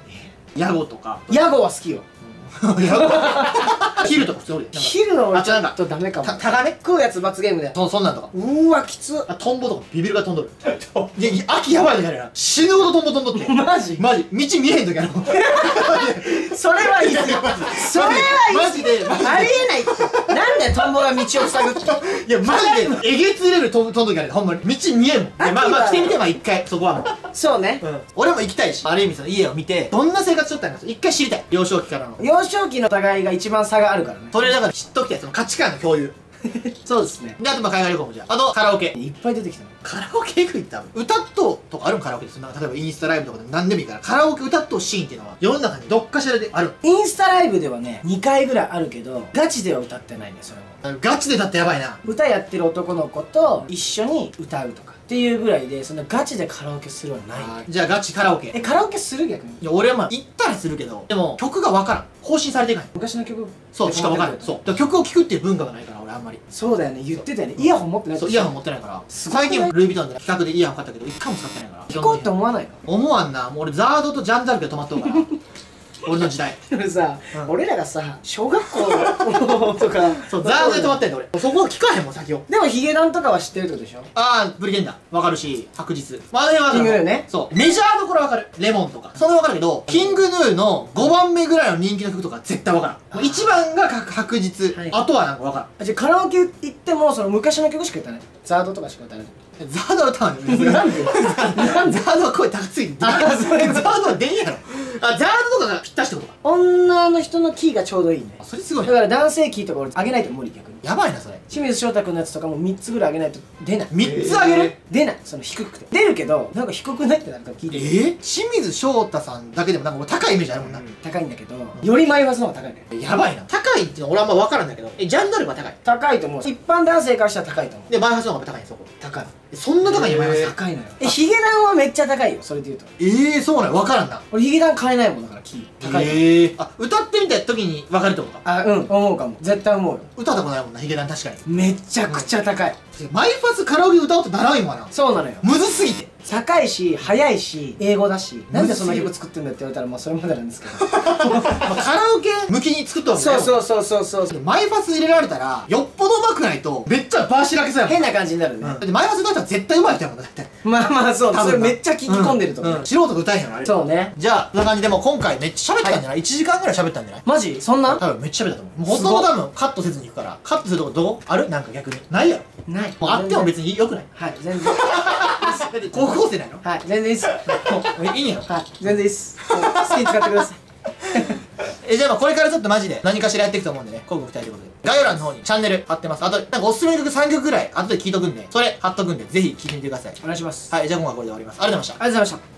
Speaker 1: ヤゴとか
Speaker 2: ヤゴは好きよ。
Speaker 1: ヒルとか普通おるで。
Speaker 2: ヒルの俺ちょ
Speaker 1: あとなんか
Speaker 2: っとダメかも。
Speaker 1: タタガメ、
Speaker 2: 食うやつ罰ゲームで。
Speaker 1: そそんなんとか。
Speaker 2: うーわきつ。
Speaker 1: あ、トンボとかビビるが飛んどる。いやいや、秋やばい時あるな。死ぬほどトンボ飛んどって。
Speaker 2: マジ
Speaker 1: マジ道見えへん時ある。
Speaker 2: それはいいっすよ。それはいい
Speaker 1: マジでマジで
Speaker 2: ありえないって。なんでトンボが道を塞ぐって。
Speaker 1: いやマジでえげつ入れる飛ん飛ん時ある。ほんまに道見えんもん。いやまあまあ来てみて、まあ一回そこはもう。
Speaker 2: そうね。
Speaker 1: 俺も行きたいし、ある意味その家を見てどんな生活しとったんか一回知りたい。幼少期からの。
Speaker 2: 幼少期の互いが一番差があるからね。
Speaker 1: それだから知っときたい、その価値観の共有。
Speaker 2: そうですね。
Speaker 1: で、あとまあ海外旅行もじゃあ、あとカラオケ。
Speaker 2: いっぱい出てきたの。
Speaker 1: カラオケ行くって多分歌っとうとかあるん、カラオケです。なんか例えばインスタライブとかでも何でもいいから、カラオケ歌っとうシーンっていうのは世の中にどっかしらである。
Speaker 2: インスタライブではねにかいぐらいあるけど、ガチでは歌ってないね。それも
Speaker 1: ガチでだってやばいな。
Speaker 2: 歌やってる男の子と一緒に歌うとかっていうぐらいで、そんなガチでカラオケするはない。
Speaker 1: じゃあガチカラオケ。
Speaker 2: え、カラオケする？逆に。
Speaker 1: いや俺はまあ行ったりするけど、でも曲が分からん、更新されていかない。
Speaker 2: 昔の曲
Speaker 1: そうしか分からん。そうだから曲を聴くっていう文化がないから俺あんまり。
Speaker 2: そうだよね、言ってたよね。イヤホン持ってない。
Speaker 1: そうイヤホン持ってないから。
Speaker 2: すごくない？
Speaker 1: 最近もルイ・ヴィトンで企画でイヤホン買ったけど一回も使ってないから。
Speaker 2: 聞こうって思わないの？
Speaker 1: 思わんな。もう俺ザードとジャンダルクで止まっとうから俺の時代。
Speaker 2: でもさ、
Speaker 1: うん
Speaker 2: 俺らがさ小学校とか
Speaker 1: そうザードで止まってんだ俺。そこは聞かへんもん先を。
Speaker 2: でもヒゲダンとかは知ってるってことでしょ？
Speaker 1: ああ、プリテンダーわかるし、白日。まあ、あれは
Speaker 2: キングヌーね。
Speaker 1: そう。メジャーどころわかる。レモンとか。それわかるけど、キングヌーのごばんめぐらいの人気の曲とか絶対わからん。いちばんが白日、
Speaker 2: はい
Speaker 1: あとはなんかわからん。
Speaker 2: あ、じゃあカラオケ行ってもその昔の曲しか歌わない？ザードとかしか歌わない？
Speaker 1: ザードは歌わんよ。
Speaker 2: なんで？なんで？
Speaker 1: ザードは声高すぎて。
Speaker 2: あそれ
Speaker 1: ザードは出んやろ。あ、ザードとかがぴったしってことか。
Speaker 2: 女の人のキーがちょうどいいね。
Speaker 1: あ、それすごい
Speaker 2: だ。から男性キーとか俺上げないと無理。逆に
Speaker 1: やばいな、それ。
Speaker 2: 清水翔太君のやつとかもみっつぐらい上げないと出ない。
Speaker 1: みっつあげる。
Speaker 2: 出ない。その低くて出るけど、なんか低くないってなるから聞いて
Speaker 1: えー、清水翔太さんだけでもなんかもう高いイメージあるもんな。
Speaker 2: 高いんだけど、よりマイバスの方が高いね。
Speaker 1: やばいな。高いっていうの俺あんま分からんだけど、え、ジャンダルクは高い。
Speaker 2: 高いと思う。一般男性からしたら高いと思う。
Speaker 1: で、バイハスの方が高いんそこ。
Speaker 2: 高い。
Speaker 1: えそんな高いんや、バイハス。
Speaker 2: 高いのよ。え、ヒゲダンはめっちゃ高いよ。それで言うと
Speaker 1: ええ、そうなんや、分からんな。
Speaker 2: 俺ヒゲダン買えないもんだからキー高い。
Speaker 1: ええ、あ、歌ってみた時に分かるってことか。
Speaker 2: あ、うん、思うかも。絶対思うよ。
Speaker 1: 歌ったことないもんな、ヒゲダン確かに。
Speaker 2: めちゃくちゃ高い。
Speaker 1: マイファスカラオケ歌おうってならんよな。
Speaker 2: そうなのよ。
Speaker 1: むずすぎて。
Speaker 2: 高いし速いし英語だし、なんでそんな曲作ってんだって言われたらまあそれまでなんですけど
Speaker 1: まあ、カラオケ向きに作ったわけだよ。
Speaker 2: そうそうそうそうそう。
Speaker 1: マイファス入れられたらよっぽど上手くないとめっちゃバーしらけそうやもん。
Speaker 2: 変な感じになるね。
Speaker 1: だってマイファス歌ったら絶対上手い人やもんだって。
Speaker 2: まあまあそう、
Speaker 1: 多分
Speaker 2: それめっちゃ聞き込んでると思う。
Speaker 1: うんうん素人が歌えへんのあれ。
Speaker 2: そうね。
Speaker 1: じゃあそんな感じでもう今回めっちゃ喋ったんじゃない？いちじかんぐらい喋ったんじゃない？
Speaker 2: マジ？そんな？
Speaker 1: 多分めっちゃ喋ったと思う。もうほとんど多分カットせずにいくから。カットするとこどこある？なんか逆にないやろ。
Speaker 2: ない。
Speaker 1: もうあっても別によくない？
Speaker 2: はい、全然。
Speaker 1: だって高校生なの？
Speaker 2: はい、全然いいっす。
Speaker 1: もういいんやろ。
Speaker 2: はい、全然いいっす。もう好きに使ってください。
Speaker 1: え、じゃあまあこれからちょっとマジで何かしらやっていくと思うんでね、交互期待ということで。概要欄の方にチャンネル貼ってます。あと、なんかおすすめの曲さんきょくぐらい後で聞いとくんで、それ貼っとくんで、ぜひ聴いてみてください。
Speaker 2: お願いします。
Speaker 1: はい、じゃあ今回はこれで終わります。ありがとうございました。
Speaker 2: ありがとうございました。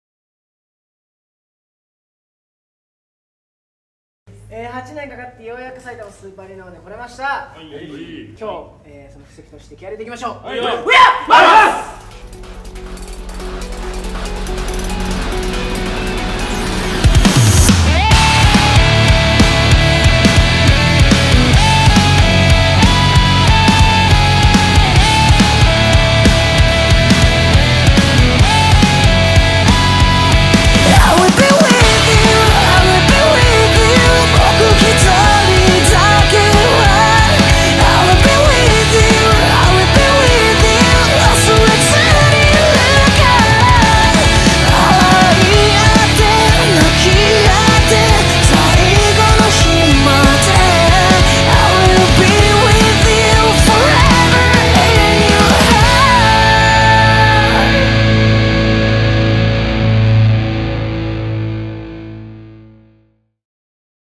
Speaker 2: えー、はちねんかかってようやく埼玉スーパーアリーナまで来れました。今日、えー、その布石として気合い入れていきましょう。
Speaker 3: はいはい。
Speaker 2: うやっ